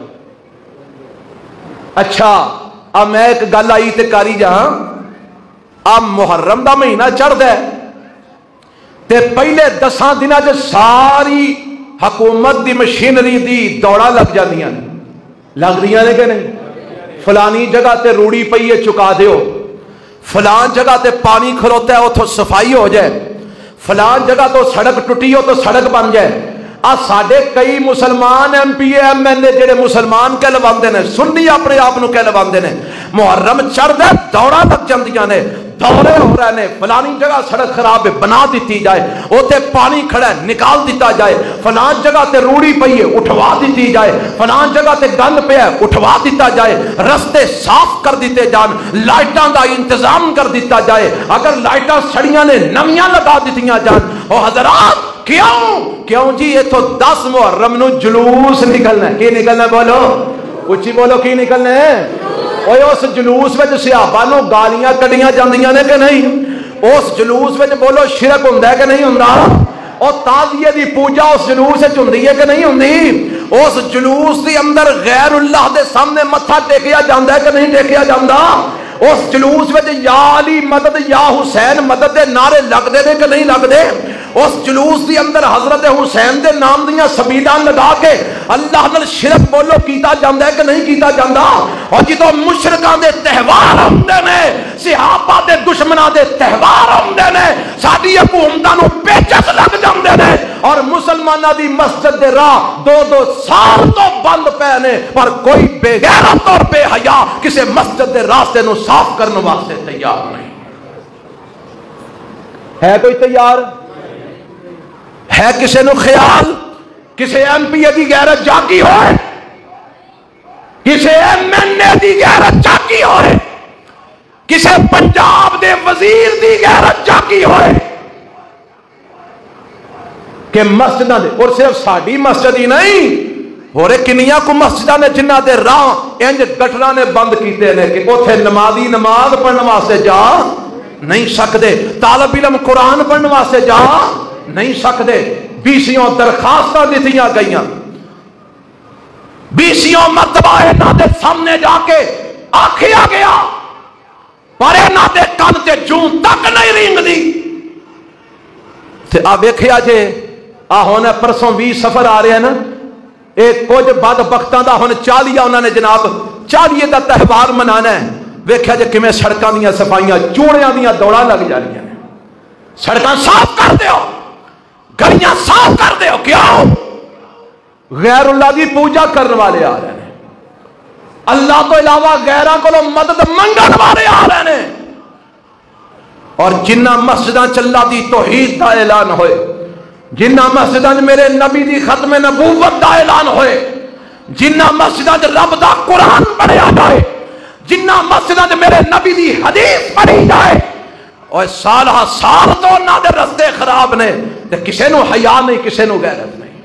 اچھا اب میں ایک گل آئی تے کاری جہاں. اب محرم دا مہینہ چڑھ دے تے پہلے دساں دناں چ ساری حکومت دی مشینری دی دوڑا لگ جاندیاں لگ رہی نے کہ نہیں؟ فلانی جگہ تے روڑی پئی ہے چکا دیو, فلان جگہ تے پانی کھلوتا ہے اتھوں صفائی ہو جائے, فلان جگہ تو سڑک ٹوٹی ہو تو سڑک بن جائے. آ ساڈے کئی مسلمان M P A M L A جڑے مسلمان کہلواندے نے, سنی اپنے آپ نو کہلواندے نے, محرم چڑھدا دوڑا لگ جاندیاں نے, دورے ہو رہے نے, فلانی جگہ سڑک خراب ہے بنا دیتی جائے, اوتے پانی کھڑا ہے نکال دیتا جائے, فلان جگہ تے روڑی پئی ہے اٹھوا دیتی جائے, فلان جگہ تے گند پیا ہے اٹھوا دیتا جائے, رستے صاف کر دیتے جان, لائٹاں دا انتظام کر دیتا جائے, اگر لائٹاں سڑیاں نے نمیاں لگا دیتیاں جان. او حضرات کیوں کیوں جی یہ تو دس محرم نو جلوس نکلنا ہے. کی نکلنا ہے؟ بولو اچھی بولو, کی نکلنا ہے؟ اوے اس جلوس وچ صحابہ نو گالیاں کڈیاں جاندیاں نے کہ نہیں؟ اس جلوس وچ بولو شرک ہوندا ہے کہ نہیں ہوندا؟ اور تعزیے دی پوجا اس جلوس وچ ہوندی ہے کہ نہیں ہوندی؟ اس جلوس دی اندر غیر اللہ دے سامنے متھا ٹیکیا جاندا ہے کہ نہیں ٹیکیا جاندا؟ اس جلوس وچ یا علی مدد یا حسین مدد دے نعرے لگدے نے کہ نہیں لگدے؟ اس جلوس دی اندر حضرت حسین دے نام دیاں سبیلاں لگا کے اللہ نال شرک بولو کیتا جاندا ہے کہ نہیں کیتا جاندا؟ اور جدوں مشرکاں دے تہوار ہوندے نے، صحابہ دے دشمناں دے تہوار ہوندے نے، ساڈی حکومتاں نوں پیچس لگ جاندے نے، اور مسلماناں دی مسجد دے راہ دو دو سال تو بند پے نے، پر کوئی بے غیرت اور بے حیا کسے مسجد دے راستے نوں صاف کرنے واسطے تیار نہیں ہے۔ کوئی تیار ہے؟ کسے نو خیال کسے ایم پی اے دی غیرت جاگی ہوئے، کسے ایم این اے دی غیرت جاگی ہوئے، کسے پنجاب دے وزیر دی غیرت جاگی ہوئے کہ مسجداں دے، اور صرف ساڈی مسجد ہی نہیں، اور کنیاں کو مسجداں نے جنہ دے راہ انج گٹراں نے بند کیتے نے کہ اوتھے نمازی نماز پڑھن واسطے جا نہیں سکدے، طالب علم قرآن پڑھن واسطے جا نہیں سکدے، بیسیوں درخواستاں دتیاں گئیاں، بیسیوں مرتبہ انہاں دے سامنے جا کے آکھیا گیا، پر انہاں دے کن تے جوں تک نہیں رینگدی۔ تے آ ویکھیا جے آ ہن پرسوں بھی سفر آ رہے ہیں نا، ایک کچھ بد بختاں دا ہن چالیہ انہاں نے جناب چالیے دا تہوار منانا ہے، ویکھیا جے کیویں سڑکاں دیاں صفائیاں چوڑیاں دیاں دوڑاں لگ جا رہی ہیں، سڑکاں صاف کر دیو، گلیاں صاف کر دیو، کیوں؟ غیر اللہ دی پوجا کرنے والے آ رہے ہیں، اللہ تو علاوہ غیراں کولوں مدد منگن والے آ رہے ہیں، اور جنہ مسجداں چ اللہ دی توحید دا اعلان ہوئے، جنہ مسجداں میرے نبی دی ختم نبوت دا اعلان ہوئے، جنہ مسجداں رب دا قرآن پڑھیا جائے، جنہ مسجداں میرے نبی دی حدیث پڑھی جائے، اور سال ہا سال تو نہ دے رستے خراب نے، تے کسے نو حیا نہیں، کسے نو غیرت نہیں۔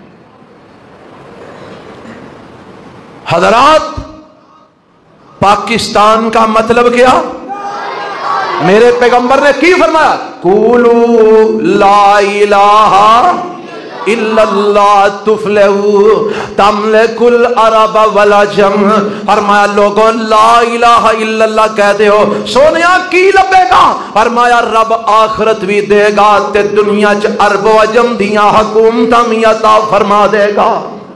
حضرات، پاکستان کا مطلب کیا؟ میرے پیغمبر نے کی فرمایا؟ قولوا لا الہ الا اللہ تفلحوا تملک العرب والعجم، فرمایا لوگوں لا الہ الا اللہ کہتے ہو، سونیا کی لبے گا؟ فرمایا رب آخرت بھی دے گا تے دنیا چ عرب و عجم دیاں حکومتاں بھی عطا فرما دے گا۔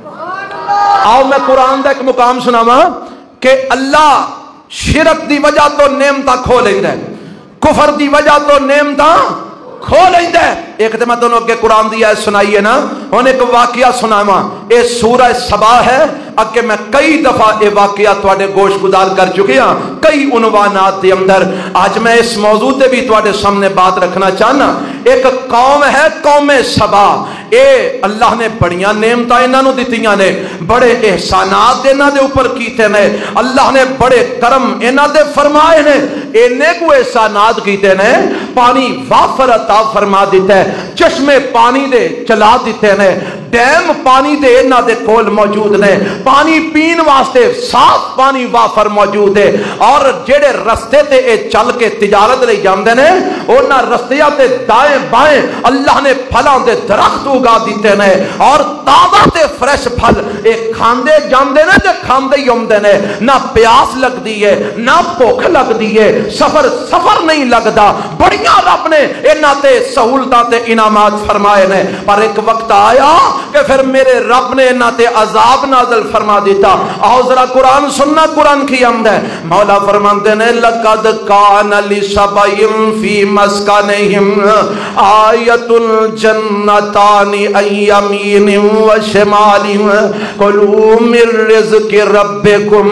آؤ میں قرآن دا ایک مقام سناواں کہ اللہ شرک دی وجہ تو نعمتاں کھو لیندا ہے، کفر دی وجہ تو نعمتاں کھو لیندا ہے۔ ایک تے میں دونوں کے قرآن دی آیت سنائیے نا، ہن ایک واقعہ سناواں، اے سورہ سبا ہے، اگے میں کئی دفعہ اے واقعہ تواڈے گوش گزار کر چکے ہاں کئی عنوانات دے اندر، آج میں اس موضوع تے بھی تواڈے سامنے بات رکھنا چاہنا۔ ایک قوم ہے قوم سبا، اے اللہ نے بڑیاں نعمتاں انہاں نوں دتیاں نے، بڑے احسانات انہاں دے اوپر کیتے نے، اللہ نے بڑے کرم انہاں دے فرمائے نے، اینے کو احسانات کیتے نے، پانی وافر عطا فرما دیتا ہے، چشمے پانی دے چلا دیتے نے، ڈیم پانی دے انہاں دے کول موجود نے، پانی پین واسطے صاف پانی وافر موجود ہے، اور جڑے رستے تے اے چل کے تجارت لے جاندے نے، انہاں رستیاں تے دائیں بائیں اللہ نے پھلاں دے درخت اگا دیتے نے، اور تازہ تے فریش پھل اے کھاندے جاندے نے تے کھاندے ہی ہوندے نے، نہ پیاس لگدی ہے نہ بھوک لگدی ہے، سفر سفر نہیں لگدا، بڑیاں رب نے انہاں تے سہولتاں تے انعامات فرمائے نے، پر ایک وقت آیا کہ پھر میرے رب نے انہاں تے عذاب نازل فرما دیتا۔ آؤ ذرا قرآن سننا، قرآن کی حمد ہے، مولا فرماتے نے لقد کان لسبعٍ فی مسکنہم آیۃ الجنتان عن یمین و شمال کلوا من رزق ربکم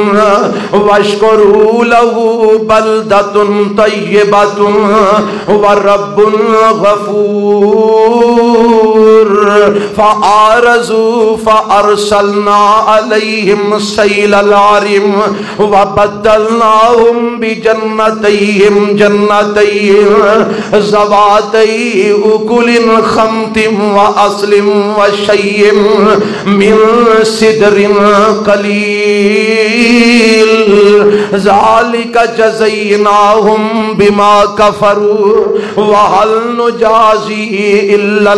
واشکروا لہ بلدۃ طیبۃ ورب غفور فأعرضوا فأرسلنا عليهم سيل العرم وبدلناهم بجنتيهم جنتين ذواتي أكل خمط وأصل وشيء من سدر قليل ذلك جزيناهم بما كفروا وهل نجازي إلا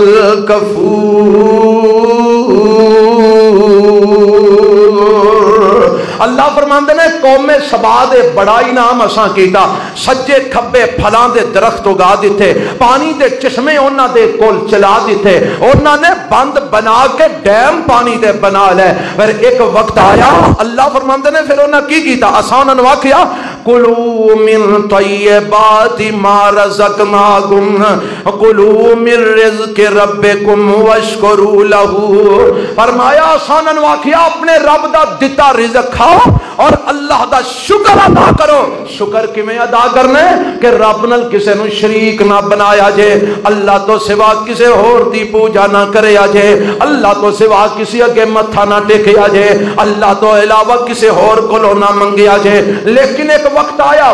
الكفور. اللہ فرماندے نے قوم سبا دے بڑا انعام اساں کیتا. سجے کھبے پھلاں دے درخت اگا دیتے, پانی دے چشمے انہاں دے کول چلا دیتے, انہاں نے بند بنا کے ڈیم پانی دے بنا لے. پھر ایک وقت آیا اللہ فرماندے نے پھر انہاں کی کیتا, اساں انہاں نو آکھیا کلوا من طیبات ما رزقناکم کلوا من رزق ربکم واشکروا لہ. فرمایا اساں انہاں نو آکھیا اپنے رب دا دتا رزق کھاؤ اور اللہ دا شکر ادا کرو. شکر کیویں ادا کرنا ہے کہ رب نال کسے نو شریک نہ بنایا جے, اللہ تو سوا کسے ہور دی پوجا نہ کریا جے, اللہ تو سوا کسی اگے متھا نہ ٹیکیا جے, اللہ تو علاوہ کسے ہور کولوں نہ منگیا جے. لیکن ایک وقت آیا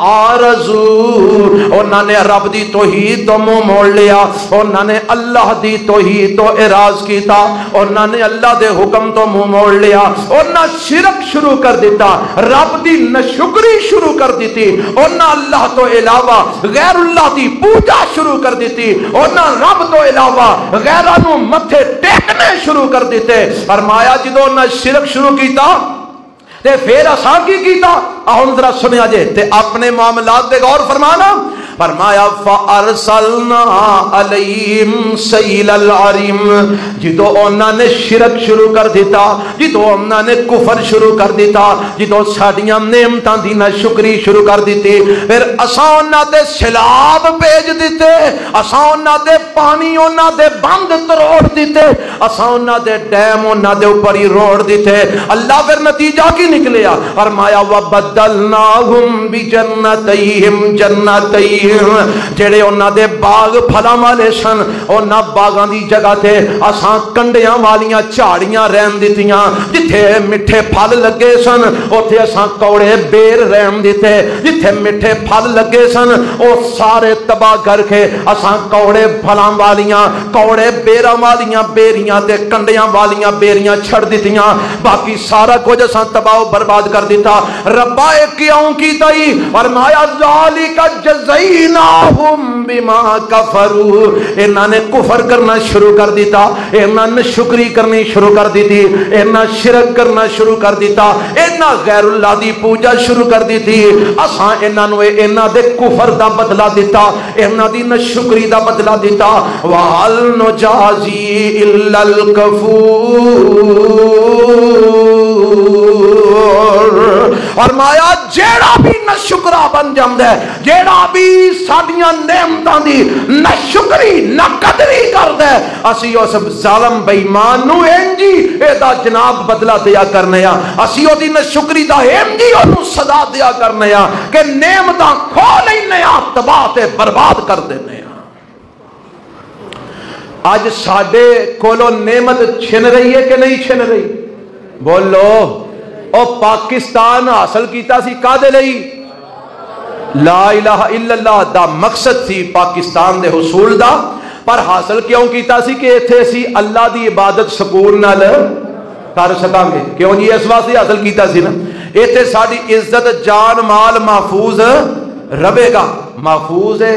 فَآرَزُوا, انہاں نے رب دی توحید تو منہ موڑ لیا, انہاں نے اللہ دی توحید تو اعراض کیتا, انہاں نے اللہ دے حکم تو منہ موڑ لیا, انہاں شرک شروع کر دیتا, رب دی ناشکری شروع کر دیتی, انہاں اللہ تو علاوہ غیر اللہ دی پوجا شروع کر دیتی, انہاں رب تو علاوہ غیراں نو متھے ٹیکنے شروع کر دیتے. فرمایا جدوں انہاں شرک شروع کیتا تے پھر اساں کی کیتا, ہن ذرا سنیا جے تے اپنے معاملات دے غور فرمانا. فرمایا فَأَرْسَلْنَا عَلَيْهِمْ سَيْلَ الْعَرِيمِ, جدو انہاں نے شرک شروع کر دیتا, جدو انہاں نے کفر شروع کر دیتا, جدو ساڈیاں نعمتاں دی ناشکری شروع کر دیتی, پھر اساں انہاں تے سیلاب بھیج دیتے, اساں انہاں دے پانی انہاں دے بند تروڑ دیتے, اساں انہاں دے ڈیم انہاں دے اوپر ہی روڑ دیتے. اللہ پھر نتیجہ کی نکلیا, فرمایا وَبَدَّلْنَاهُمْ بِجَنَّتَيْهِمْ جَنَّتَيْهِمْ, جڑے انہاں دے باغ پھلاں والے سن, انہاں باغاں دی جگہ تے اساں کنڈیاں والیاں جھاڑیاں رہن دتیاں, جتھے میٹھے پھل لگے سن اوتھے اساں کوڑے بیر رہن دتے, جتھے میٹھے پھل لگے سن او سارے تباہ کر کے اساں کوڑے پھلاں والیاں کوڑے بیراں والیاں بیریاں تے کنڈیاں والیاں بیریاں چھڑ دتیاں, باقی سارا کچھ اساں تباہ و برباد کر دیتا. ربا اے کیوں کیتا ہی, فرمایا ذالک جزیناہم بما کفروا, انہاں نے کفر کرنا شروع کر دیتا, انہاں نے شکری کرنی شروع کر دیتی, انہاں شرک کرنا شروع کر دیتا, انہاں غیر اللہ دی پوجا شروع کر دیتی. اساں انہاں نو انہاں دے کفر دا بدلہ دیتا, انہاں دی ناشکری دا بدلہ دیتا. وَهَلْ نُجَازِي إِلَّا الْكَفُورَ, فرمایا جیڑا بھی ناشکرا بن جاندا ہے, جیڑا بھی ساڈیاں نعمتاں دی ناشکری نہ قدری کردا ہے, اسی اس ظالم بے ایمان نو انجی اے دا جناب بدلہ دیا کرنے آ, اسی او دی ناشکری دا انجی اونوں سزا دیا کرنے آ کہ نعمتاں کھو لینے آ, تباہ تے برباد کر دینے آ. اج ساڈے کولوں نعمت چھن رہی ہے کہ نہیں چھن رہی؟ بولو. او پاکستان حاصل کیتا سی کادے لئی؟ لا الہ الا اللہ دا مقصد سی پاکستان دے حصول دا, پر حاصل کیوں کیتا سی کہ ایتھے سی اللہ دی عبادت سکون نال کر سکاں گے. کیوں جی؟ اس واسطے حاصل کیتا سی نا, ایتھے ساڈی عزت جان مال محفوظ رہے گا. محفوظ ہے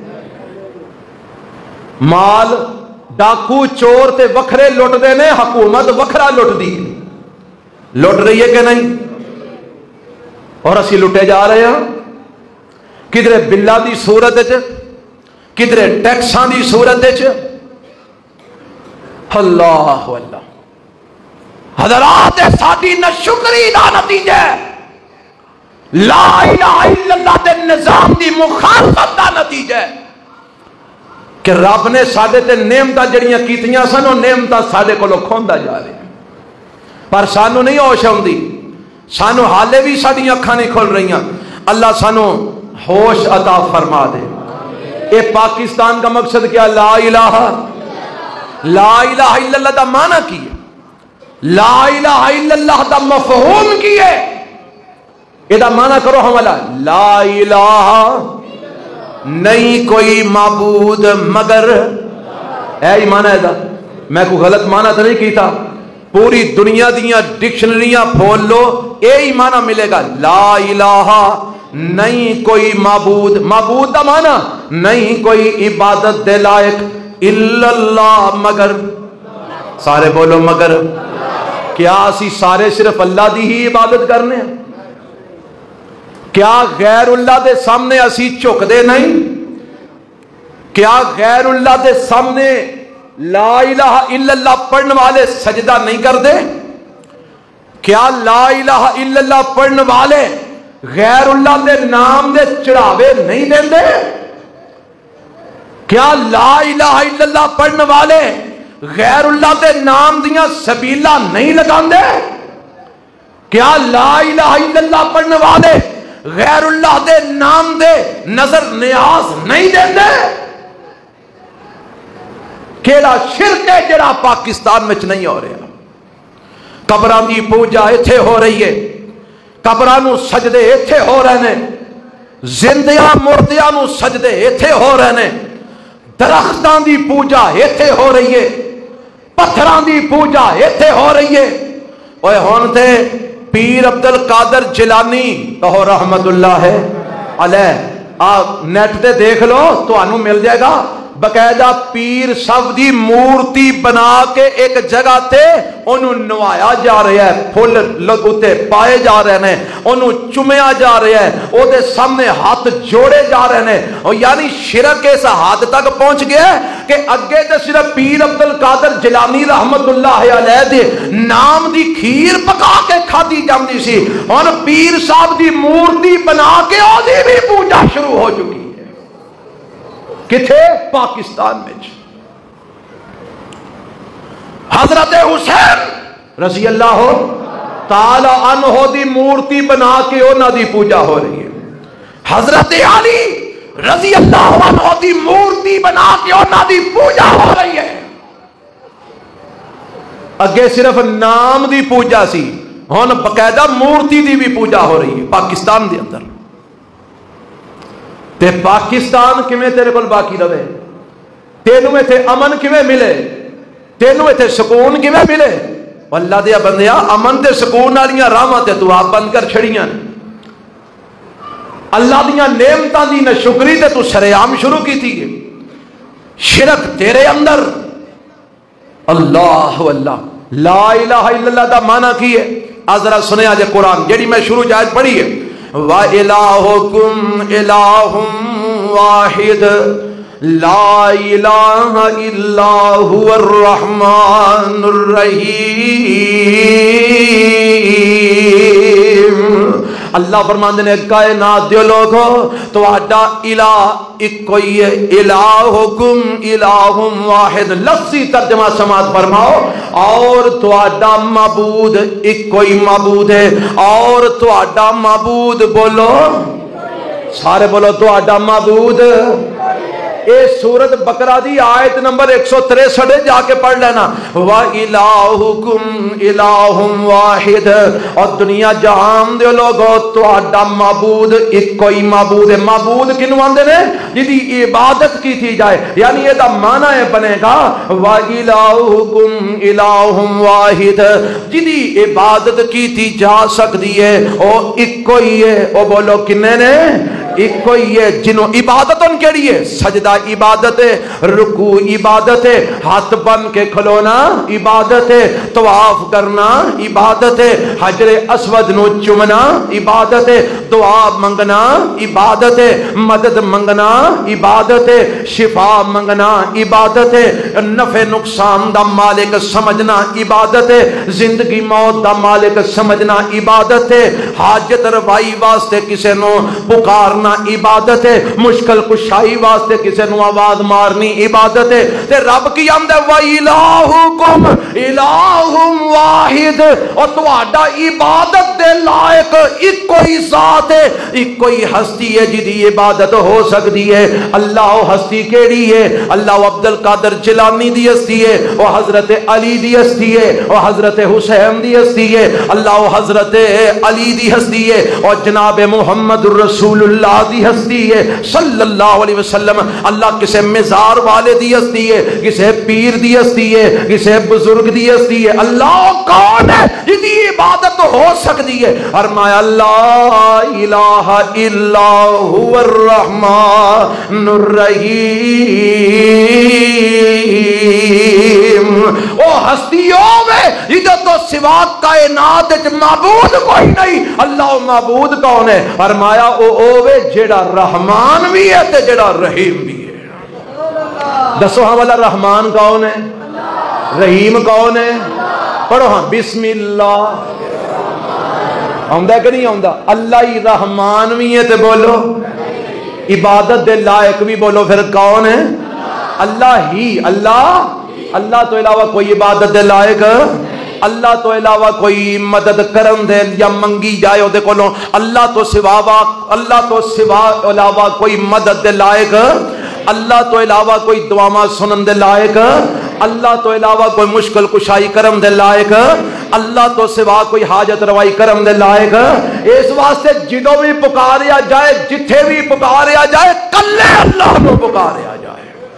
مال, ڈاکو چور تے وکھرے لٹ دے نے, حکومت وکھرا لٹ دی, لٹ رہی ہے کہ نہیں؟ اور اسی لٹے جا رہے ہیں, کدھرے بلا دی صورت چ, کدھرے ٹیکساں دی صورت چ. اللہ اللہ حضرات, ساڈی ناشکری دا نتیجہ لا الہ الا اللہ دے نظام دی مخالفت دا نتیجہ کہ رب نے ساڈے تے نعمتاں جڑیاں کیتیاں سن او نعمتاں ساڈے کولوں کھوندا جا رہی, پر سانو نہیں ہوش آندی, سانو حالے بھی ساڈیاں اکھاں نہیں کھل رہیاں. اللہ سانو ہوش عطا فرما دے. اے پاکستان کا مقصد کیا؟ لا الہ لا الہ الا اللہ دا معنی کی ہے, لا الہ الا اللہ دا مفہوم کی ہے. اے دا معنی کرو حوالہ, لا الہ نہیں کوئی معبود مگر, اے ہی معنی ہے دا. میں کوئی غلط معنی تو نہیں کیتا, پوری دنیا دیاں ڈکشنریاں پھول لو, یہی معنی ملے گا. لا الہ نہیں کوئی معبود, معبود دا معنی نہیں کوئی عبادت دے لائق, الا اللہ مگر سارے بولو مگر کیا اسی سارے صرف اللہ دی ہی عبادت کرنے ہیں؟ کیا غیر اللہ دے سامنے اسی جھک دے نہیں؟ کیا غیر اللہ دے سامنے لا الہ الا اللہ پڑھنے والے سجدہ نہیں کر دے؟ کیا لا الہ الا اللہ پڑھنے والے غیر اللہ دے نام دے چڑھاوے نہیں دیں دے؟ کیا لا الہ الا اللہ پڑھنے والے غیر اللہ دے نام دیاں سبیلہ نہیں لگان دے؟ کیا لا الہ الا اللہ پڑھنے والے غیر اللہ دے نام دے نظر نیاز نہیں دیں دے؟ کیڑا شرک ہے جڑا پاکستان میں نہیں ہو رہا؟ قبران دی پوجا ایتھے ہو رہی ہے، قبرانو سجدے ایتھے ہو رہے ہیں، زندیاں مردیاں سجدے ایتھے ہو رہے ہیں، درختان دی پوجا ایتھے ہو رہی ہے، پتھران دی پوجا ایتھے ہو رہی ہے۔ اوے ہون تے پیر عبد القادر جیلانی کہو رحمت اللہ ہے علیہ، آپ نیٹ تے دیکھ لو تو انہوں مل جائے گا، باقاعدہ پیر سب دی مورتی بنا کے ایک جگہ تے انہوں نوایا جا رہا ہے، پھول لگوتے پائے جا رہے ہیں، انہوں چمیا جا رہا ہے، او دے سامنے ہاتھ جوڑے جا رہے ہیں، اور یعنی شرک اس حد تک پہنچ گیا ہے کہ اگے تے صرف پیر عبد القادر جیلانی رحمت اللہ علیہ دے نام دی کھیر پکا کے کھادی جاندی سی، اور پیر صاحب دی مورتی بنا کے او دی بھی پوجا شروع ہو چکی ہے۔ کتھے؟ پاکستان میں۔ حضرت حسین رضی اللہ تعالی عنہ دی مورتی بنا کے انہاں دی پوجا ہو رہی ہے، حضرت علی رضی اللہ عنہ دی مورتی بنا کے انہاں دی پوجا ہو رہی ہے۔ اگے صرف نام دی پوجا سی، ہن باقاعدہ مورتی دی بھی پوجا ہو رہی ہے پاکستان دے اندر۔ تے پاکستان کیویں تیرے کول باقی رہے؟ تینوں ایتھے امن کیویں ملے؟ تینوں ایتھے سکون کیویں ملے؟ اللہ دیا بندیا امن تے سکون والیاں راہاں تے تو آپ بند کر چھڑیاں، اللہ دیاں نعمتاں دی نہ شکری تے تو شریعام شروع کی تھی۔ شرک تیرے اندر۔ اللہ اللہ لا الہ الا اللہ دا معنی کی ہے؟ آذرا سنیا جے قرآن جیڑی میں شروع جائز پڑھی ہے، وَإِلَٰهُكُمْ إِلَٰهٌ وَاحِدٌ لَا إِلَٰهَ إِلَّا هُوَ الرَّحْمَٰنُ الرَّحِيمُ۔ اللہ فرماندے نے کائنات دے لوگو تو آڈا الہ ایک کوئی ہے، الہکم الہ واحد، لفظی ترجمہ سماعت فرماؤ، اور تو آڈا معبود ایک کوئی معبود ہے، اور تو آڈا معبود بولو سارے بولو تو آڈا معبود۔ اے سورت بقرہ دی آیت نمبر ایک سو تریسٹھ جا کے پڑھ لینا، وَإِلَٰهُكُمْ إِلَٰهٌ وَاحِدٌ، اور دنیا جہان دے لوگو تو آڈا معبود ایک کوئی معبود ہے۔ معبود کنو آندے نے؟ جدی عبادت کی تھی جائے، یعنی یہ دا معنی ہے بنے گا وَإِلَٰهُكُمْ إِلَٰهٌ وَاحِدٌ، جدی عبادت کی تھی جا سکتی ہے او ایک کوئی ہے۔ او بولو کنے نے؟ ایک کوئی ہے۔ جنہوں عبادت ان کے لیے سجدہ عبادت ہے، رکوع عبادت ہے، ہاتھ بن کے کھلونا عبادت ہے، طواف کرنا عبادت ہے، حجر اسود نو چومنا عبادت ہے، دعا منگنا عبادت ہے، مدد منگنا عبادت ہے، شفا منگنا عبادت ہے، نفع نقصان دا مالک سمجھنا عبادت ہے، زندگی موت دا مالک سمجھنا عبادت ہے، حاجت روائی واسطے کسے نو پکارنا عبادت ہے، مشکل کشائی واسطے کسے نو آواز مارنی عبادت ہے۔ تے رب کی آمد ہے وَإِلَٰهُكُمْ إِلَٰهٌ وَاحِدٌ، اور تو آڈا عبادت دے لائق ایک کوئی ذات ہے، ایک کوئی ہستی ہے جدی عبادت ہو سکتی ہے۔ اللہ ہستی کیڑی ہے؟ اللہ عبد القادر جیلانی دی ہستی ہے، وہ حضرت علی دی ہستی ہے، وہ حضرت حسین دی ہستی ہے، اللہ حضرت علی دی ہستی ہے، اور جناب محمد رسول اللہ ذات دی ہستی ہے صلی اللہ علیہ وسلم. اللہ کسے مزار والے دی ہستی ہے, کسے پیر دی ہستی ہے, کسے بزرگ دی ہستی ہے. اللہ کون ہے جس کی عبادت ہو سکتی ہے؟ فرمایا لا الہ الا هو الرحمن الرحیم. او ہستی ہوے ادھر تو سوا کائنات وچ معبود کوئی نہیں. اللہ معبود کون ہے؟ فرمایا او ہوے جیڑا رحمان بھی ہے تے جیڑا رحیم بھی ہے. دسو ہاں والا رحمان کون ہے؟ رحیم کون ہے؟ پڑھو ہاں بسم اللہ. آندا کہ نہیں آندا؟ اللہ ہی رحمان بھی ہے تے بولو عبادت دے لائق بھی بولو پھر کون ہے؟ اللہ ہی. اللہ اللہ تو علاوہ کوئی عبادت دے لائق, اللہ تو علاوہ کوئی مدد کرن دے یا منگی جائے او دے کولوں, اللہ تو سوا اللہ تو سوا علاوہ کوئی مدد دے لائق, اللہ تو علاوہ کوئی دعاواں سنن دے لائق, اللہ تو علاوہ کوئی مشکل کشائی کرم دے لائق, اللہ تو سوا کوئی حاجت روائی کرم دے لائق. اس واسطے جدوں بھی پکاریا جائے, جتھے بھی پکاریا جائے, کلے اللہ کو پکاریا جائے.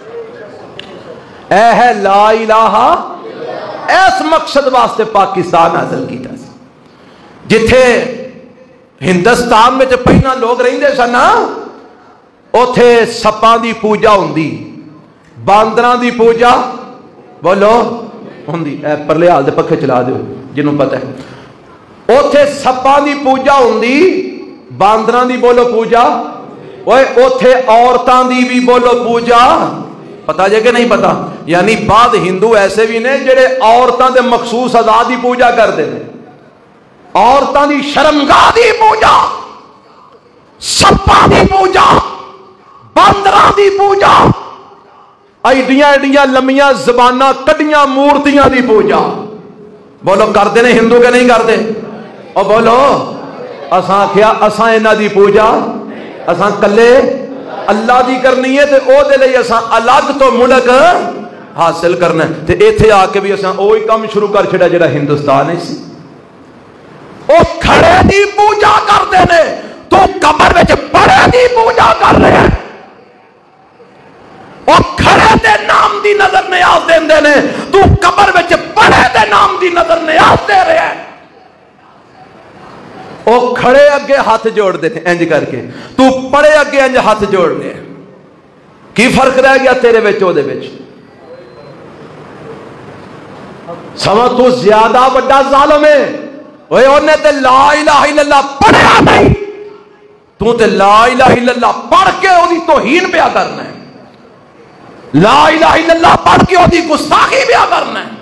اے ہے لا الہ, اس مقصد واسطے پاکستان حاصل کیتا سی. جتھے ہندوستان میں پہنا لوگ رہندے سن اوتھے سپاں دی پوجا ہوندی, باندراں دی پوجا بولو ہوندی. اے پرلے حال دے پکھے چلا دیو جنوں پتہ ہے. اوتھے سپاں دی پوجا ہوندی, باندراں دی بولو پوجا. اوے اوتھے عورتاں دی بھی بولو پوجا. پتا جے کہ نہیں پتا؟ یعنی بعض ہندو ایسے بھی نے جڑے عورتاں دے مخصوص اعضاء دی پوجا کردے نے. عورتاں دی شرمگاہ دی پوجا, سپاں دی پوجا, باندراں دی پوجا, ایڈیاں ایڈیاں لمیاں زباناں کڈیاں مورتیاں دی پوجا. بولو کردے نے ہندو کہ نہیں کردے؟ او بولو اساں کیا اساں انہاں دی پوجا اساں کلے اللہ دی کرنی ہے تے او دے لئی اساں الگ تو ملک حاصل کرنا ہے. تے ایتھے آ کے بھی اساں اوہی کام شروع کر چھڑا جڑا ہندوستان ہے سی. او کھڑے دی پوجا کردے نے, تو قبر وچ پڑے دی پوجا کر رہے ہیں. او کھڑے دے نام دی نظر نیاز دیندے نے, تو قبر وچ پڑے دے نام دی نظر نیاز دے رہے ہیں. او کھڑے اگے ہاتھ جوڑ دے انج کر کے, تو پڑے اگے انج ہاتھ جوڑ دے. کی فرق رہ گیا تیرے وچ او دے وچ؟ سما تو زیادہ بڑا ظالم ہے. اوے اونے تے لا الہ الا اللہ پڑھیا نہیں, تو تے لا الہ الا اللہ پڑھ کے او دی توہین پیا کرنا ہے. لا الہ الا اللہ پڑھ کے او دی گستاخی پیا کرنا ہے.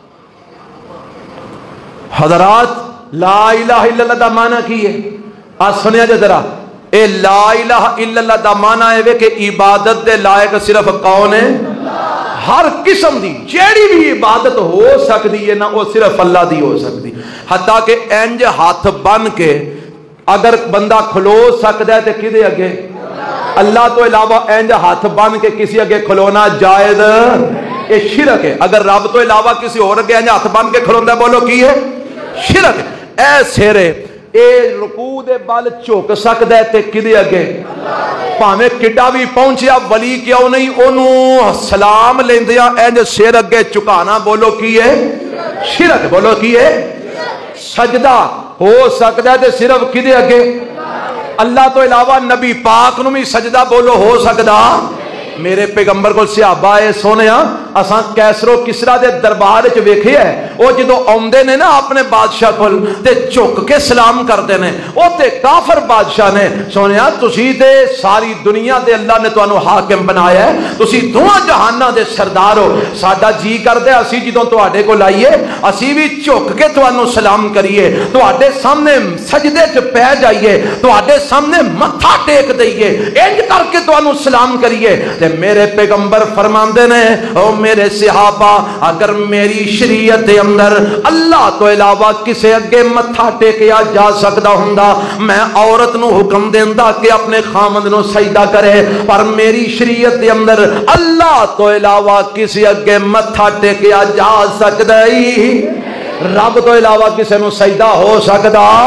حضرات لا الہ الا اللہ دا معنی کی ہے؟ آج سنیا جا ذرا, اے لا الہ الا اللہ دا معنی ہے کہ عبادت دے لائق صرف کون ہے؟ ہر قسم دی جیڑی بھی عبادت ہو سکتی ہے نا وہ صرف اللہ دی ہو سکتی. حتیٰ کہ انج ہاتھ بن کے اگر بندہ کھلو سکتا ہے تے کدے اگے؟ اللہ تو علاوہ انج ہاتھ بن کے کسی اگے کھلونا جائز یہ شرک ہے. اگر رب تو علاوہ کسی اور اگے انج ہاتھ بن کے کھلوندا ہے بولو کی ہے؟ شرک. اے سیرے اے رکوع دے بال چوک سکدا ہے تے کدے اگے؟ پاویں کڈا بھی پہنچیا ولی کیوں نہیں اونوں سلام لیندیاں انج سر اگے چکانا بولو کی ہے؟ شرک. بولو کی ہے؟ سجدہ ہو سکدا ہے تے صرف کدے اگے؟ اللہ تو علاوہ نبی پاک نو بھی سجدہ بولو ہو سکدا؟ میرے پیغمبر کو صحابہ اے سونیا اساں کیسر و کسرا دے دربار وچ ویکھیا ہے, او جدوں اوندے نے نا اپنے بادشاہ کول تے جھک کے سلام کردے نے, او تے کافر بادشاہ نے. سونیا تسی تے ساری دنیا دے اللہ نے تانوں حاکم بنایا ہے, تسی دوواں جہاناں دے سردار ہو. ساڈا جی کردے اسی جدوں تواڈے کول آئیے اسی بھی جھک کے تانوں سلام کریے, تواڈے سامنے سجدے چ پے جائیے, تواڈے سامنے متھا ٹیک دئیے, انج کر کے تانوں سلام کریے. میرے پیغمبر فرماندے نے او میرے صحابہ اگر میری شریعت دے اندر اللہ تو علاوہ کسے اگے متھا ٹیکیا جا سکدا ہوندا میں عورت نو حکم دیندا کہ اپنے خامند نو سجدہ کرے, پر میری شریعت دے اندر اللہ تو علاوہ کسے اگے متھا ٹیکیا جا سکدا ہی رب تو علاوہ کسے نو سجدہ ہو سکدا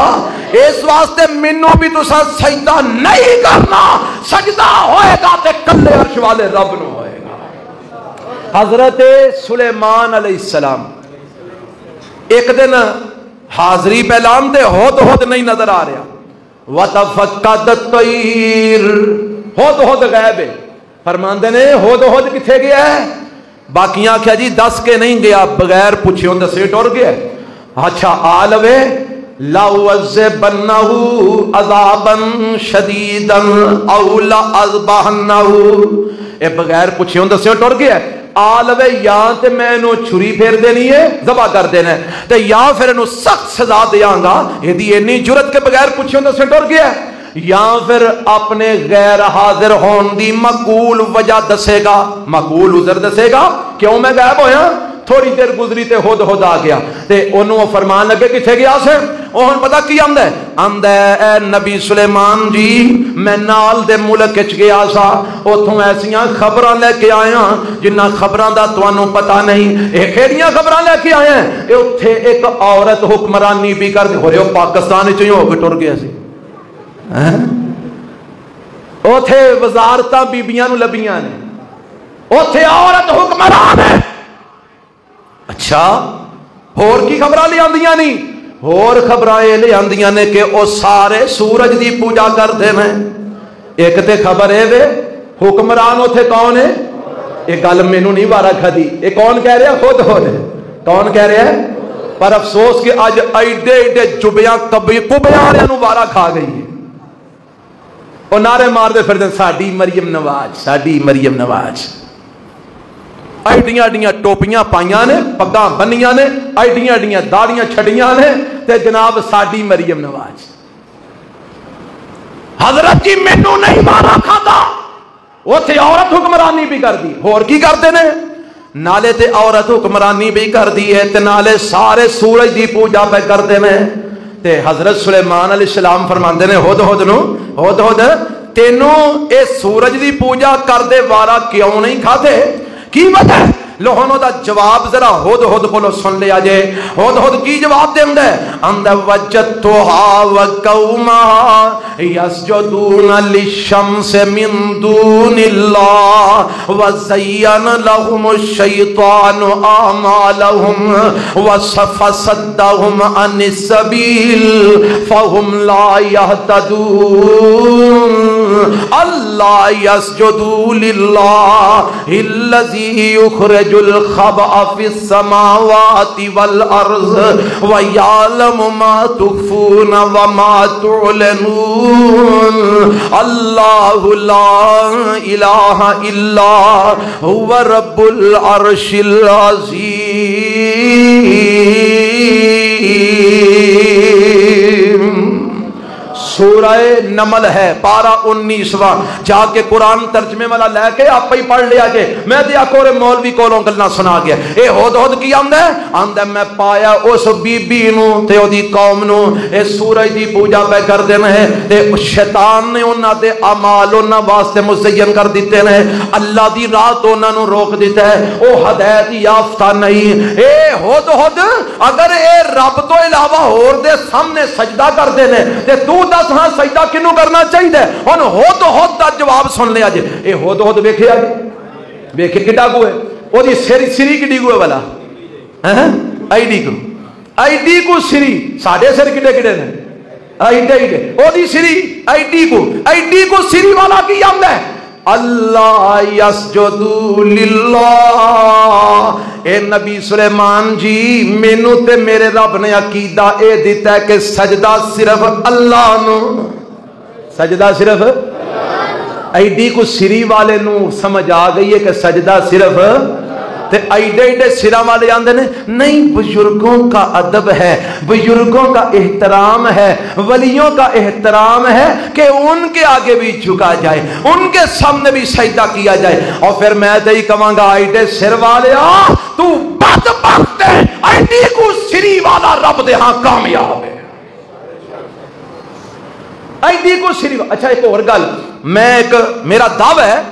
اس واسطے مینوں بھی تساں سجدہ نہیں کرنا، سجدہ ہوئے گا تے کلے عرش والے رب نو ہوئے گا۔ حضرت سلیمان علیہ السلام ایک دن حاضری پہ لام تے ہود ہود نہیں نظر آ رہا، وَتَفَقَّدَ الطَّيْرُ ہود ہود غائب ہے، فرماندے نے ہود ہود کتھے گیا ہے؟ باقیاں کیا جی دس کے نہیں گیا، بغیر پوچھے دسے ٹر گیا۔ اچھا آلوے لَأُعَذِّبَنَّهُ عَذَابًا شَدِيدًا أَوْ لَأَذْبَحَنَّهُ، اے بغیر پوچھے دسے ٹر گیا۔ آلوے یا تے میں انہوں چھری پھیر دینی ہے، ذبح کر دینا ہے، تے یا پھر انہوں سخت سزا دیاں گا، یہ دی اینی جرت کے بغیر پوچھے دسے ٹر گیا ہے، یا پھر اپنے غیر حاضر ہون دی معقول وجہ دسے گا، معقول عذر دسے گا کیوں میں غائب ہویا، تھوڑی دیر گزری تے ہود ہود آ گیا، تے انہوں فرمان لگے کتھے گیا سے، اوہن پتہ کی آمدہ ہے، آمدہ ہے اے نبی سلیمان جی میں نال دے ملک اچ گیا سا، اتھوں ایسیاں خبران لے کے آیا جنہ خبران دا توانوں پتہ نہیں، ایک ایڑیاں خبران لے کے آئے ہیں، اے اتھے ایک عورت حکمرانی بھی کر دی، ہو رہے ہو پاکستانی چاہیے ہو کے ٹر گیا سی، اوتھے وزارتاں بیبیاں نو لبیاں نے، اوتھے عورت حکمران ہے۔ اچھا اور کی خبراں لے آندیاں نہیں، اور خبراں یہ لے آندیاں نے کہ او سارے سورج دی پوجا کر دے میں، ایک تے خبر ہے وے حکمران اوتھے کون ہے، ایک گل مینوں نہیں وارا کھدی، یہ کون کہہ رہا ہے، خود خود کون کہہ رہا ہے، پر افسوس کہ اج ایڈے ایڈے جبیاں کبھی کبیاں والے نو وارا کھا گئی ہے، اور نعرے مار دے پھر دے ساڈی مریم نواز، ساڈی مریم نواز، ایڈیاں ایڈیاں ٹوپیاں پائیاں نے، پگاں بنیاں نے، ایڈیاں ایڈیاں داڑیاں چھڑیاں نے، تے جناب ساڈی مریم نواز۔ حضرت جی مینوں نہیں مارا کھاتا، اوتھے عورت حکمرانی بھی کر دی، اور کی کرتے نے، نالے تے عورت حکمرانی بھی کر دی ہے، تے نالے سارے سورج دی پوجا پہ کرتے ہیں۔ تے حضرت سلیمان علیہ السلام فرماندے نے ہد ہد نو، ہد ہد تینوں اے سورج دی پوجا کر دے وارا کیوں نہیں کھاتے، کی وجہ ہے؟ لوہنوں دا جواب ذرا ہد ہد کو سن لیا جے، ہد ہد کی جواب دے اندے اندے وجدتھا وقومہا یسجدون للشمس من دون اللہ وزین لهم الشیطان اعمالهم وفصدهم عن السبیل فهم لا يهتدون اللہ یسجدوا للہ الذی یخرج الخبأ فی السماوات والارض ویعلم ما تخفون وما تعلنون اللہ لا الہ الا هو رب العرش العظیم۔ سورہ نمل ہے پارہ انیسواں، جا کے قرآن ترجمے والا لے کے آپ ہی پڑھ لیا جے، میں دیا کورے مولوی کولوں گلنا سنا گیا، اے ہود ہود کی آمد ہے آمد ہے میں پایا اس بی بی نو تے او دی قوم نو اے سورج دی پوجا پہ کر دینا ہے، تے شیطان نے انہاں دے اعمال انہاں واسطے مزین کر دیتے ہیں، اللہ دی رات انہاں نو روک دیتا ہے، او ہدایت یافتہ نہیں۔ اے ہود ہود اگر اے رب تو علاوہ اور دے سامنے سجدہ کر دینے تے تو دس ہاں سجدہ کنوں کرنا چاہیے، ہن ہود ہود دا جواب سن لیا جے، اے ہود ہود ویکھیا جے، ویکھے کڈا کو ہے، او دی سری سری کڈی کو ہے والا، ہاں آئی ڈی کو، آئی ڈی کو سری، ساڈے سر کڈے کڈے نے، I D کڈے، O the Sri I D کو، آئی ڈی کو سری والا کی آمد ہے، اللہ یسجدو للہ۔ اے نبی سلیمان جی مینوں تے میرے رب نے عقیدہ اے دیتا ہے کہ سجدہ صرف اللہ نو، سجدہ صرف آئی ڈی کو سری والے نو سمجھ آ گئی ہے کہ سجدہ صرف تے ایڈے ایڈے سرا والے آندے نے نہیں، بزرگوں کا ادب ہے، بزرگوں کا احترام ہے، ولیوں کا احترام ہے کہ ان کے آگے بھی جھکا جائے، ان کے سامنے بھی سجدہ کیا جائے۔ اور پھر میں تے ہی کہاں گا ایڈے سر والے آ تو بدبخت ہے، ایڈی کو سری والا رب دے ہاں کامیاب ہے، ایڈی کو سری۔ اچھا ایک اور گل، میں ایک میرا دعویٰ ہے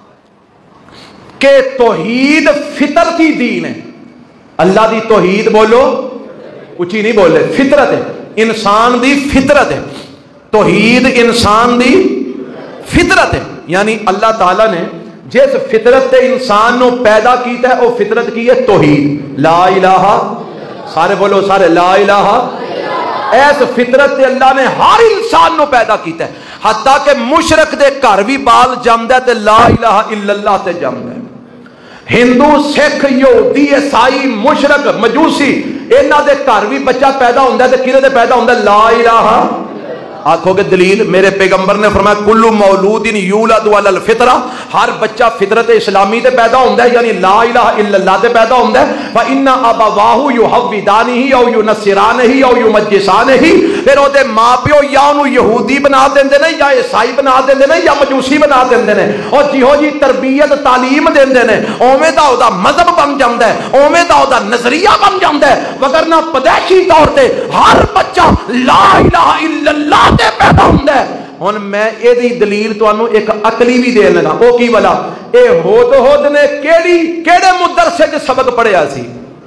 کہ توحید فطرتی دین ہے، اللہ دی توحید بولو اچھی نہیں بولے، فطرت ہے، انسان دی فطرت ہے، توحید انسان دی فطرت ہے، یعنی اللہ تعالیٰ نے جس فطرت تے انسان نو پیدا کیتا ہے وہ فطرت کی ہے توحید، لا الہ، سارے بولو سارے لا الہ، ایس فطرت تے اللہ نے ہر انسان نو پیدا کیتا ہے، حتیٰ کہ مشرک دے گھر بھی بال جمدا ہے تے لا الہ الا اللہ تے جمدا ہے۔ ہندو، سکھ، یہودی، عیسائی، مشرک، مجوسی، انہاں دے گھر بھی بچہ پیدا ہوندا ہے تے کدے تے پیدا ہوندا ہے؟ لا الہ۔ آنکھوں کے دلیل میرے پیغمبر نے فرمایا کلو مولود یولد علی الفطرہ، ہر بچہ فطرت اسلامی تے پیدا ہوندا ہے، یعنی لا الہ الا اللہ تے پیدا ہوندا ہے۔ فإن أبواه يهودانه او ينصرانه او يمجسانه، پھر او دے ماں پیو یا اونوں یہودی بنا دیندے نے یا عیسائی بنا دیندے نے یا مجوسی بنا دیندے نے، اور جہو جی تربیت تعلیم دیندے نے اوویں دا او دا مذہب بن جاندا ہے، اوویں دا او دا نظریہ بن جاندا ہے، وگرنہ پیدائشی طور تے ہر بچہ لا الہ الا اللہ پیدا ہوندا ہے۔ ہن میں اے دی دلیل تانوں ایک عقلی بھی دے لگا، او کی والا، اے ہود ہود نے کیڑی کیڑے مدرسے وچ سبق پڑھیا سی؟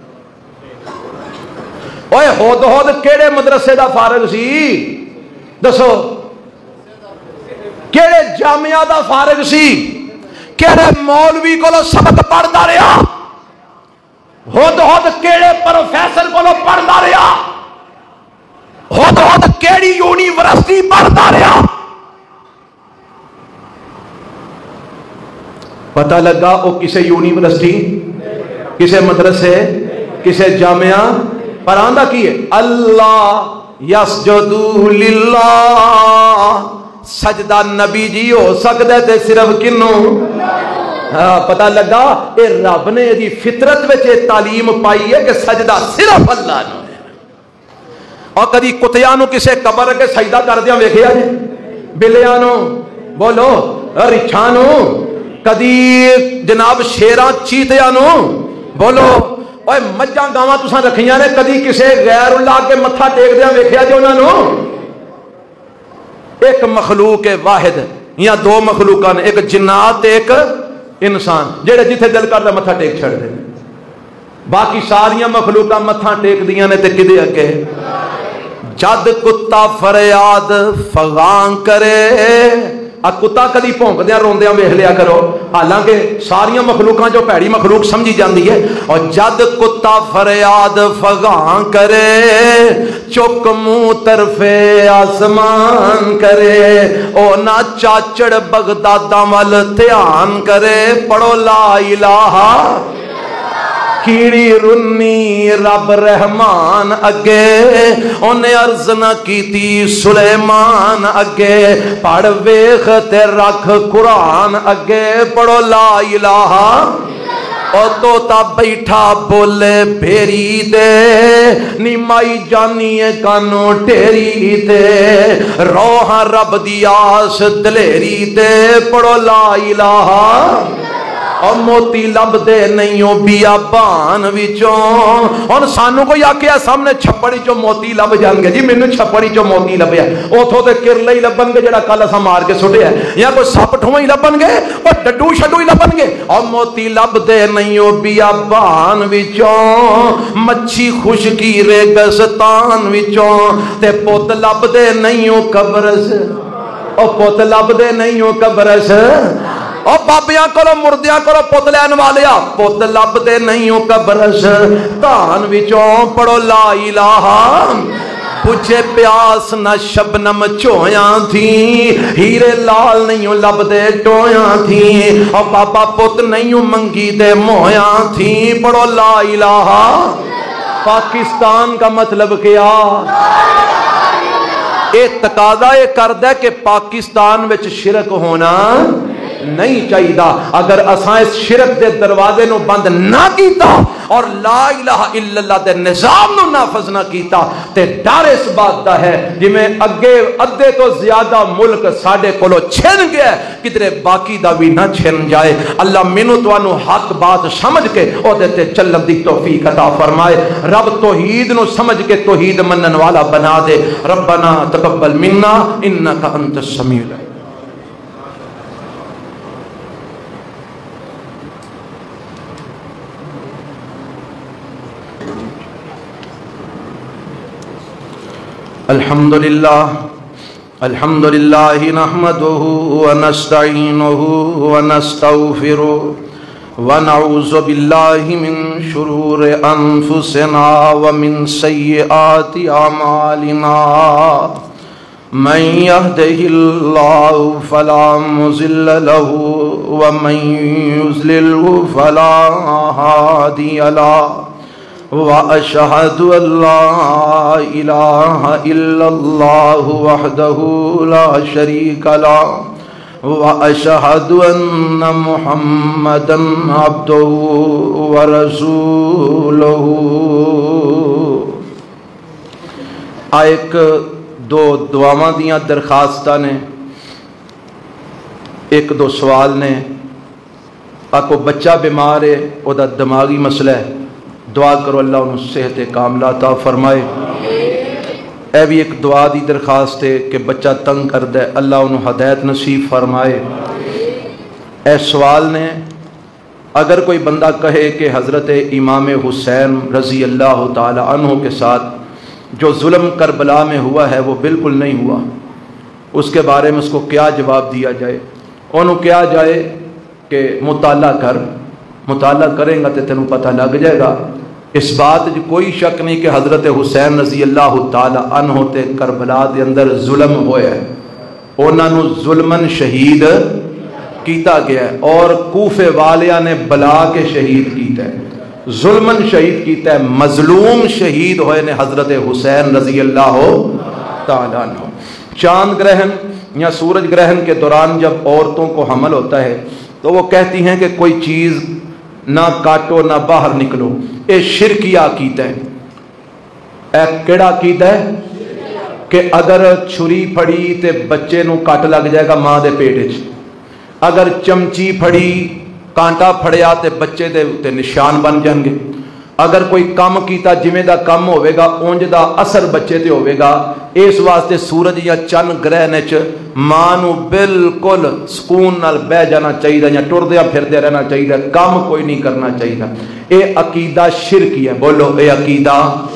اوے ہود ہود کیڑے مدرسے دا فارغ سی؟ دسو کیڑے جامعہ دا فارغ سی؟ کیڑے مولوی کولو سبق پڑھدا رہیا؟ ہود ہود کیڑے پروفیسر کولو پڑھدا رہیا؟ ہود ہود کیڑی یونیورسٹی پڑھتا رہا؟ پتہ لگا وہ کسے یونیورسٹی، کسے مدرسے، کسے جامعہ پر آندہ کی ہے اللہ یسجدو للہ، سجدہ نبی جی ہو سکتا ہے صرف کنوں؟ ہاں پتہ لگا اے رب نے دی فطرت وچ تعلیم پائی ہے کہ سجدہ صرف اللہ نے۔ اور کدی کتیاں نو کسے قبر کے سجدہ کردیاں ویکھیا جی؟ بلیاں نو بولو، رچھاں نو، کدی جناب شیراں چیتیاں نو بولو، اوے مجھاں گاواں تساں رکھیاں نے، کدی کسے غیر اللہ کے متھا ٹیک دیاں ویکھیا جی انہاں نو؟ ایک مخلوق واحد یا دو مخلوقاں نے، ایک جنات ایک انسان، جڑے جتھے دل کردا متھا ٹیک چھڑ دے، باقی ساریاں مخلوقاں متھا ٹیک دیاں نے تے کدے اگے؟ جد کتا فریاد فغاں کرے، آ کتا کدی بھونکدیاں روندیاں ویکھ لیا کرو، حالانکہ ساریاں مخلوقاں جو پیڑی مخلوق سمجھی جاندی ہے، اور جد کتا فریاد فغاں کرے، چک منہ طرف آسمان کرے، او نہ چاچڑ بغداداں ول دھیان کرے، پڑھو لا الہ، کیڑی رنی رب رحمان اگے، انہیں عرض نہ کیتی سلیمان اگے، پڑھ ویخ تے رکھ قرآن اگے، پڑھو لا الہ۔ او توتا بیٹھا بولے بھیری دے، نیمائی جانیے کانو ٹیری دے، روحاں رب دی آس دلیری دے، پڑھو لا الہ۔ اور موتی لب دے نہیں بیابان وچوں، اور سانو کوئی آکھیا سامنے چھپڑی چو موتی لب جان گے، جی میں نے چھپڑی چو موتی لبیا، اوتھوں تے کرلے ہی لبن گے جڑا کل اساں مار کے سٹیا، یا کوئی سپ ٹھوئی لبن گے، اور ڈڈو شڈو ہی لبن گے، اور موتی لب دے نہیں بیابان وچوں، مچھی خشکی ریگستان وچوں، تے پوت لب دے نہیں قبرس، اور پوت لب دے نہیں قبرس، اور بابیاں کرو مردیاں کرو پت لین والیا، پت لب دے نہیں قبرس، تان وچوں پڑھو لا الہ۔ پوچھے پیاس نہ شبنم چویاں تھی، ہیرے لال نہیں لب دے ٹویاں تھی، اور بابا پت نہیں منگی دے مویاں تھی، پڑھو لا الہ۔ پاکستان کا مطلب کیا؟ اے تقاضا یہ کردہ ہے کہ پاکستان وچ شرک ہونا نہیں چاہیے، اگر اساں اس شرک دے دروازے نو بند نہ کیتا اور لا الہ الا اللہ دے نظام نو نافذ نہ کیتا تے ڈر اس بات دا ہے جی میں اگے ادھے تو زیادہ ملک ساڈے کولو چھن گیا کدھر باقی دا بھی نہ چھن جائے۔ اللہ مینوں تانوں حق بات سمجھ کے او دے تے چلن دی توفیق عطا فرمائے، رب توحید نو سمجھ کے توحید منن والا بنا دے۔ ربنا تقبل منا انک انت السمیع العلیم۔ الحمدللہ الحمدللہ نحمدہ ونستعینہ ونستغفرہ ونعوذ باللہ من شرور انفسنا ومن سیئات اعمالنا من يهده الله فلا مضل له ومن يضلل فلا هادي له وأشهد أن لا إله إلا الله وحده لا شريك له وأشهد أن محمدا عبده ورسوله. ایک دو دعاواں دیاں درخواستاں نے، ایک دو سوال نے. آکو بچہ بیمار ہے، او دا دماغی مسئلہ ہے، دعا کرو اللہ انہوں صحت کاملہ عطا فرمائے. اے بھی ایک دعا دی درخواست ہے کہ بچہ تنگ کر دے، اللہ انہوں ہدایت نصیب فرمائے. اے سوال نے، اگر کوئی بندہ کہے کہ حضرت امام حسین رضی اللہ تعالی عنہ کے ساتھ جو ظلم کربلا میں ہوا ہے وہ بالکل نہیں ہوا، اس کے بارے میں اس کو کیا جواب دیا جائے؟ انہوں کیا جائے کہ مطالعہ کر، مطالعہ کریں گا تو تینوں پتہ لگ جائے گا. اس بات جو کوئی شک نہیں کہ حضرت حسین رضی اللہ تعالی عنہ تے کربلا دے اندر ظلم ہویا ہے، انہاں نو ظلمن شہید کیتا گیا ہے اور کوفے والیاں نے بلا کے شہید کیتا ہے، ظلمن شہید کیتا ہے. مظلوم شہید ہوئے نے حضرت حسین رضی اللہ تعالی عنہ. چاند گرہن یا سورج گرہن کے دوران جب عورتوں کو حمل ہوتا ہے تو وہ کہتی ہیں کہ کوئی چیز نہ کاٹو نہ باہر نکلو. اے شرکیہ عقیدہ ہے. اے کیڑا عقیدہ ہے کہ اگر چھری پھڑی تے بچے نو کٹ لگ جائے گا ماں دے پیٹ وچ، اگر چمچی پھڑی کانٹا پھڑیا تے بچے دے تے نشان بن جان گے، اگر کوئی کام کیتا جویں دا کم ہوے گا اونج دا اثر بچے تے ہوے گا. اس واسطے سورج یا چند گرہن وچ ماں نو بالکل سکون نال بہ جانا چاہیے یا ٹردیا پھردیا رہنا چاہیے، کام کوئی نہیں کرنا چاہیے. اے عقیدہ شرکی ہے. بولو اے عقیدہ،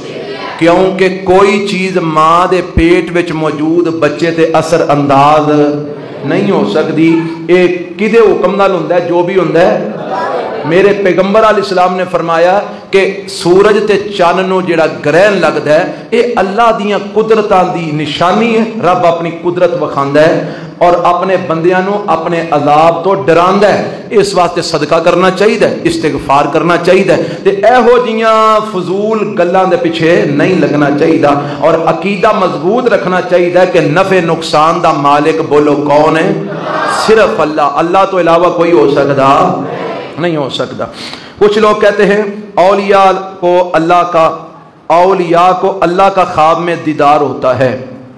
کیونکہ کوئی چیز ماں دے پیٹ وچ موجود بچے تے اثر انداز نہیں ہو سکتی. اے کدے حکم نال ہوندا ہے؟ جو بھی ہوندا ہے میرے پیغمبر علیہ السلام نے فرمایا کہ سورج تے چاند نو جڑا گرہن لگدا ہے اے اللہ دیاں قدرتاں دی نشانی ہے. رب اپنی قدرت وکھاندا ہے اور اپنے بندیاں نو اپنے عذاب تو ڈراندا ہے. اس واسطے صدقہ کرنا چاہیے، استغفار کرنا چاہیے تے ایہو جیاں فضول گلاں دے پیچھے نہیں لگنا چاہیے اور عقیدہ مضبوط رکھنا چاہیے کہ نفع نقصان دا مالک بولو کون ہے؟ صرف اللہ. اللہ تو علاوہ کوئی ہو سکتا نہیں ہو سکتا. کچھ لوگ کہتے ہیں اولیاء کو اللہ کا اولیاء کو اللہ کا خواب میں دیدار ہوتا ہے.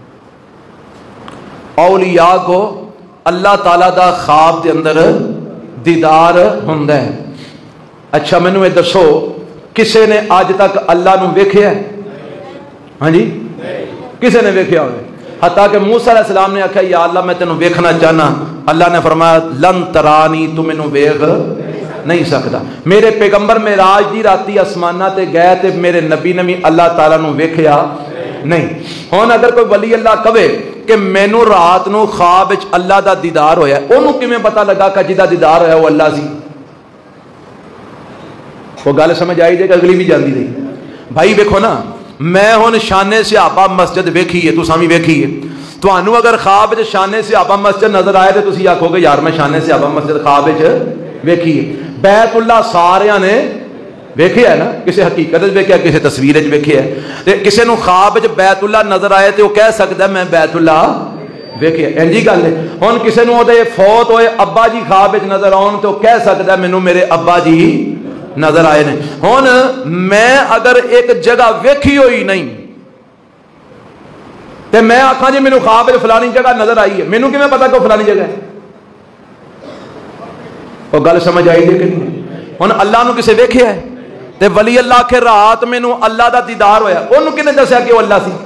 اولیاء کو اللہ تعالیٰ دا خواب دے اندر دیدار ہوندا ہے. اچھا مینوں یہ دسو کسے نے آج تک اللہ نو ویکھیا ہے؟ ہاں جی کسے نے ویکھیا ہوئے؟ حتیٰ کہ موسیٰ علیہ السلام نے آکھا یا اللہ میں تینوں ویکھنا چاہنا. اللہ نے فرمایا لن ترانی، تو مینوں ویکھ نہیں سکتا. میرے پیغمبر معراج دی راتی آسمانہ تے گئے تے میرے نبی نے بھی اللہ تعالیٰ نو ویکھیا نہیں. ہن اگر کوئی ولی اللہ کہے کہ مینوں رات نو خواب وچ اللہ دا دیدار ہویا، اونوں کیویں پتہ لگا کہ جدا دیدار ہویا وہ اللہ سی؟ وہ گل سمجھ آئی جے کہ اگلی بھی جاندی رہی؟ بھائی ویکھو نا، میں ہن شان صحابہ مسجد ویکھی ہے، تساں بھی ویکھی ہے. تانوں اگر خواب وچ شان صحابہ مسجد نظر آئے تے تسی آکھو گے یار میں شان صحابہ مسجد خواب وچ ویکھی ہے. بیت اللہ ساریاں نے ویکھیا ہے نا، کسی حقیقت وچ ویکھیا، کسی تصویر وچ ویکھیا ہے. تے کسی نو خواب وچ بیت اللہ نظر آئے تے وہ کہہ سکدا ہے میں بیت اللہ ویکھیا. انجی گل ہے. ہن کسی نو دے فوت ہوئے ابا جی خواب وچ نظر آون تے وہ کہہ سکدا ہے مینوں میرے ابا جی نظر آئے نے. ہن میں اگر ایک جگہ ویکھی ہوئی نہیں تے میں آکھاں جی مینوں خواب وچ فلانی جگہ نظر آئی ہے، مینوں کیویں پتہ کہ فلانی جگہ ہے؟ وہ گل سمجھ آئی کہ نہیں؟ ہن اللہ نو کسے ویکھیا ہے تے ولی اللہ کے رات مینوں اللہ دا دیدار ہویا، اونوں کنے دسیا کہ وہ اللہ سی؟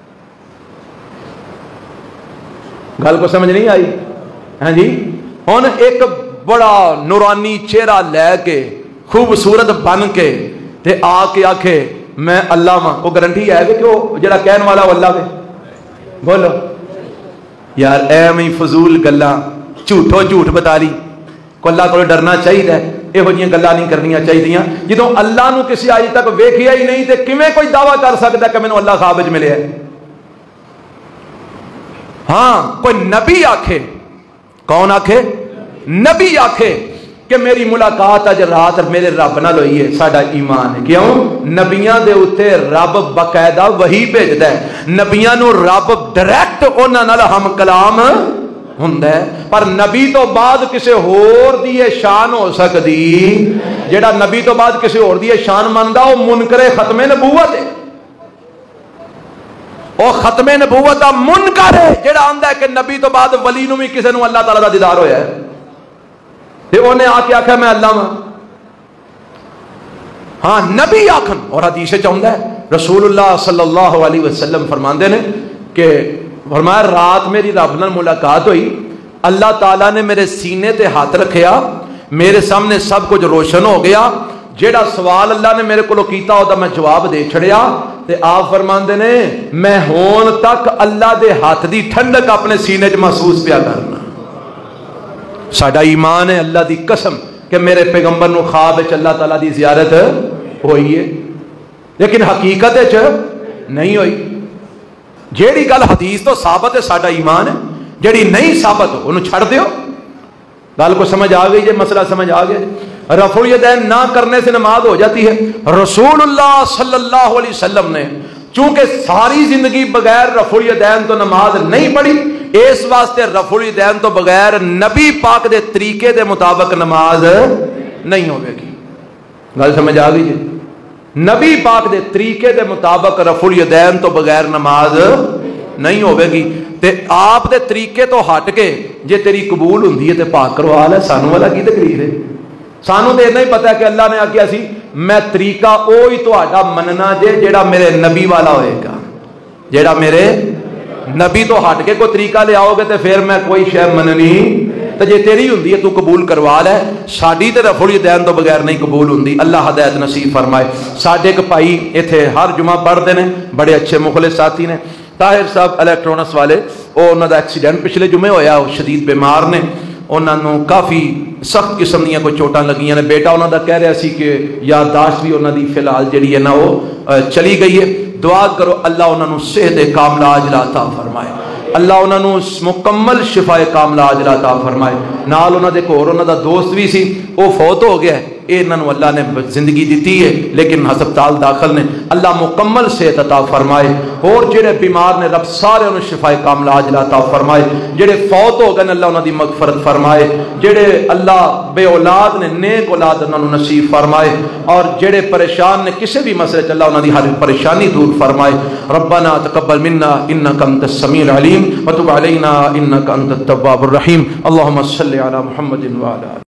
گل کو سمجھ نہیں آئی؟ ہاں جی. ہن ایک بڑا نورانی چہرہ لے کے خوبصورت بن کے تے آ کے آکھے میں اللہ ہاں، وہ گارنٹی ہے کہ وہ جڑا کہن والا وہ اللہ ہے؟ بولو یار ایویں فضول گلاں جھوٹو جھوٹ بتا لی کو اللہ کو ڈرنا چاہیے یہو جہاں گلاں نہیں کرنی چاہیے جدوں اللہ نو کسی آج تک ویکھیا ہی نہیں تے کیویں کوئی دعویٰ کر سکتا کہ مینوں اللہ خواب وچ ملیا ہے؟ ہاں کوئی نبی آکھے، کون آکھے؟ نبی آکھے کہ میری ملاقات اج رات میرے رب نال ہوئی ہے، ساڈا ایمان ہے۔ کیوں؟ نبیاں دے اوتے رب باقاعدہ وحی بھیجدا ہے، نبیاں نو رب ڈائریکٹ انہاں نال ہم کلام ہوندا ہے، پر نبی تو بعد کسے ہور دی شان ہو سکدی، جیڑا نبی تو بعد کسے ہور دی شان مندا او منکر ختم نبوت ہے، او ختم نبوت دا منکر ہے جیڑا آندا ہے کہ نبی تو بعد ولی نو بھی کسے نو اللہ تعالی دا دیدار ہویا ہے تے اونے آ کے آکھا میں اللہ ہاں۔ ہاں نبی آکھن، اور حدیث وچ آندا ہے رسول اللہ صلی اللہ علیہ وسلم فرماندے نے کہ فرمایا رات میری رب نال ملاقات ہوئی، اللہ تعالیٰ نے میرے سینے تے ہاتھ رکھیا، میرے سامنے سب کچھ روشن ہو گیا، جیڑا سوال اللہ نے میرے کو کیتا ہوتا میں جواب دے چھڑیا، تے آپ فرماندے نے میں ہون تک اللہ دے ہاتھ دی ٹھنڈک اپنے سینے چ محسوس پیا کرنا۔ ساڈا ایمان ہے اللہ دی قسم کہ میرے پیغمبر نو خواب وچ اللہ تعالیٰ دی زیارت ہوئی ہے، لیکن حقیقت وچ نہیں ہوئی۔ جیڑی گل حدیث تو ثابت ہے ساڈا ایمان ہے، جیڑی نہیں ثابت انہوں چھڑ دیو۔ گل کو سمجھ آ گئی، یہ مسئلہ سمجھ آ گیا۔ رفع الیدین نہ کرنے سے نماز ہو جاتی ہے۔ رسول اللہ صلی اللہ علیہ وسلم نے چونکہ ساری زندگی بغیر رفع الیدین تو نماز نہیں پڑھی، اس واسطے رفع الیدین تو بغیر نبی پاک دے طریقے دے مطابق نماز نہیں ہوگی۔ گل سمجھ آ گئی جی؟ نبی پاک دے طریقے دے مطابق رفع الیدین تو بغیر نماز نہیں ہوے گی، تے آپ دے طریقے تو ہٹ کے جے تیری قبول ہوندی ہے تے پاک کروا لے، سانو والا کی تکلیف ہے؟ سانو تے اتنا ہی پتہ ہے کہ اللہ نے آکھیا سی میں طریقہ اوہی تہاڈا مننا جے جیڑا میرے نبی والا ہوئے گا، جیڑا میرے نبی تو ہٹ کے کوئی طریقہ لے آؤ گے تے پھر میں کوئی شے مننی تے جے تیری ہوندی ہے تو قبول کروا لے، ساڈی تے رفع الیدین تو بغیر نہیں قبول ہوندی۔ اللہ ہدایت نصیب فرمائے۔ ساڈے ایک بھائی ایتھے ہر جمعہ پڑھدے نے، بڑے اچھے مخلص ساتھی نے، طاہر صاحب الیکٹرونکس والے، وہ انہوں دا ایکسیڈنٹ پچھلے جمعے ہویا، وہ شدید بیمار نے، انہوں نے کافی سخت قسم دیاں کوئی چوٹاں لگیاں نے، بیٹا انہوں دا کہہ رہا سی کہ یادداشت بھی انہوں دی فی الحال جڑی ہے نا وہ چلی گئی ہے، دعا کرو اللہ انہوں نے صحت کاملہ عاجلہ عطا فرمائے، اللہ انہوں نے مکمل شفا کاملہ عاجلہ عطا فرمائے۔ نال انہوں دے کور انہوں دا دوست بھی سی، وہ فوت ہو گیا ہے، انہوں اللہ نے زندگی دیتی ہے لیکن ہسپتال داخل نے، اللہ مکمل صحت عطا فرمائے، اور جڑے بیمار نے رب سارے انہوں شفا کاملہ عاجلہ عطا فرمائے، جڑے فوت ہو گئے اللہ انہوں دی مغفرت فرمائے، جڑے اللہ بے اولاد نے نیک اولاد انہوں نصیب فرمائے، اور جڑے پریشان نے کسی بھی مسئلے چ اللہ انہوں دی ہر پریشانی دور فرمائے۔ ربنا تقبل منا انک انت السمیع العلیم وتب علینا انک انت التواب الرحیم۔ اللہم صلی علی محمد وعلی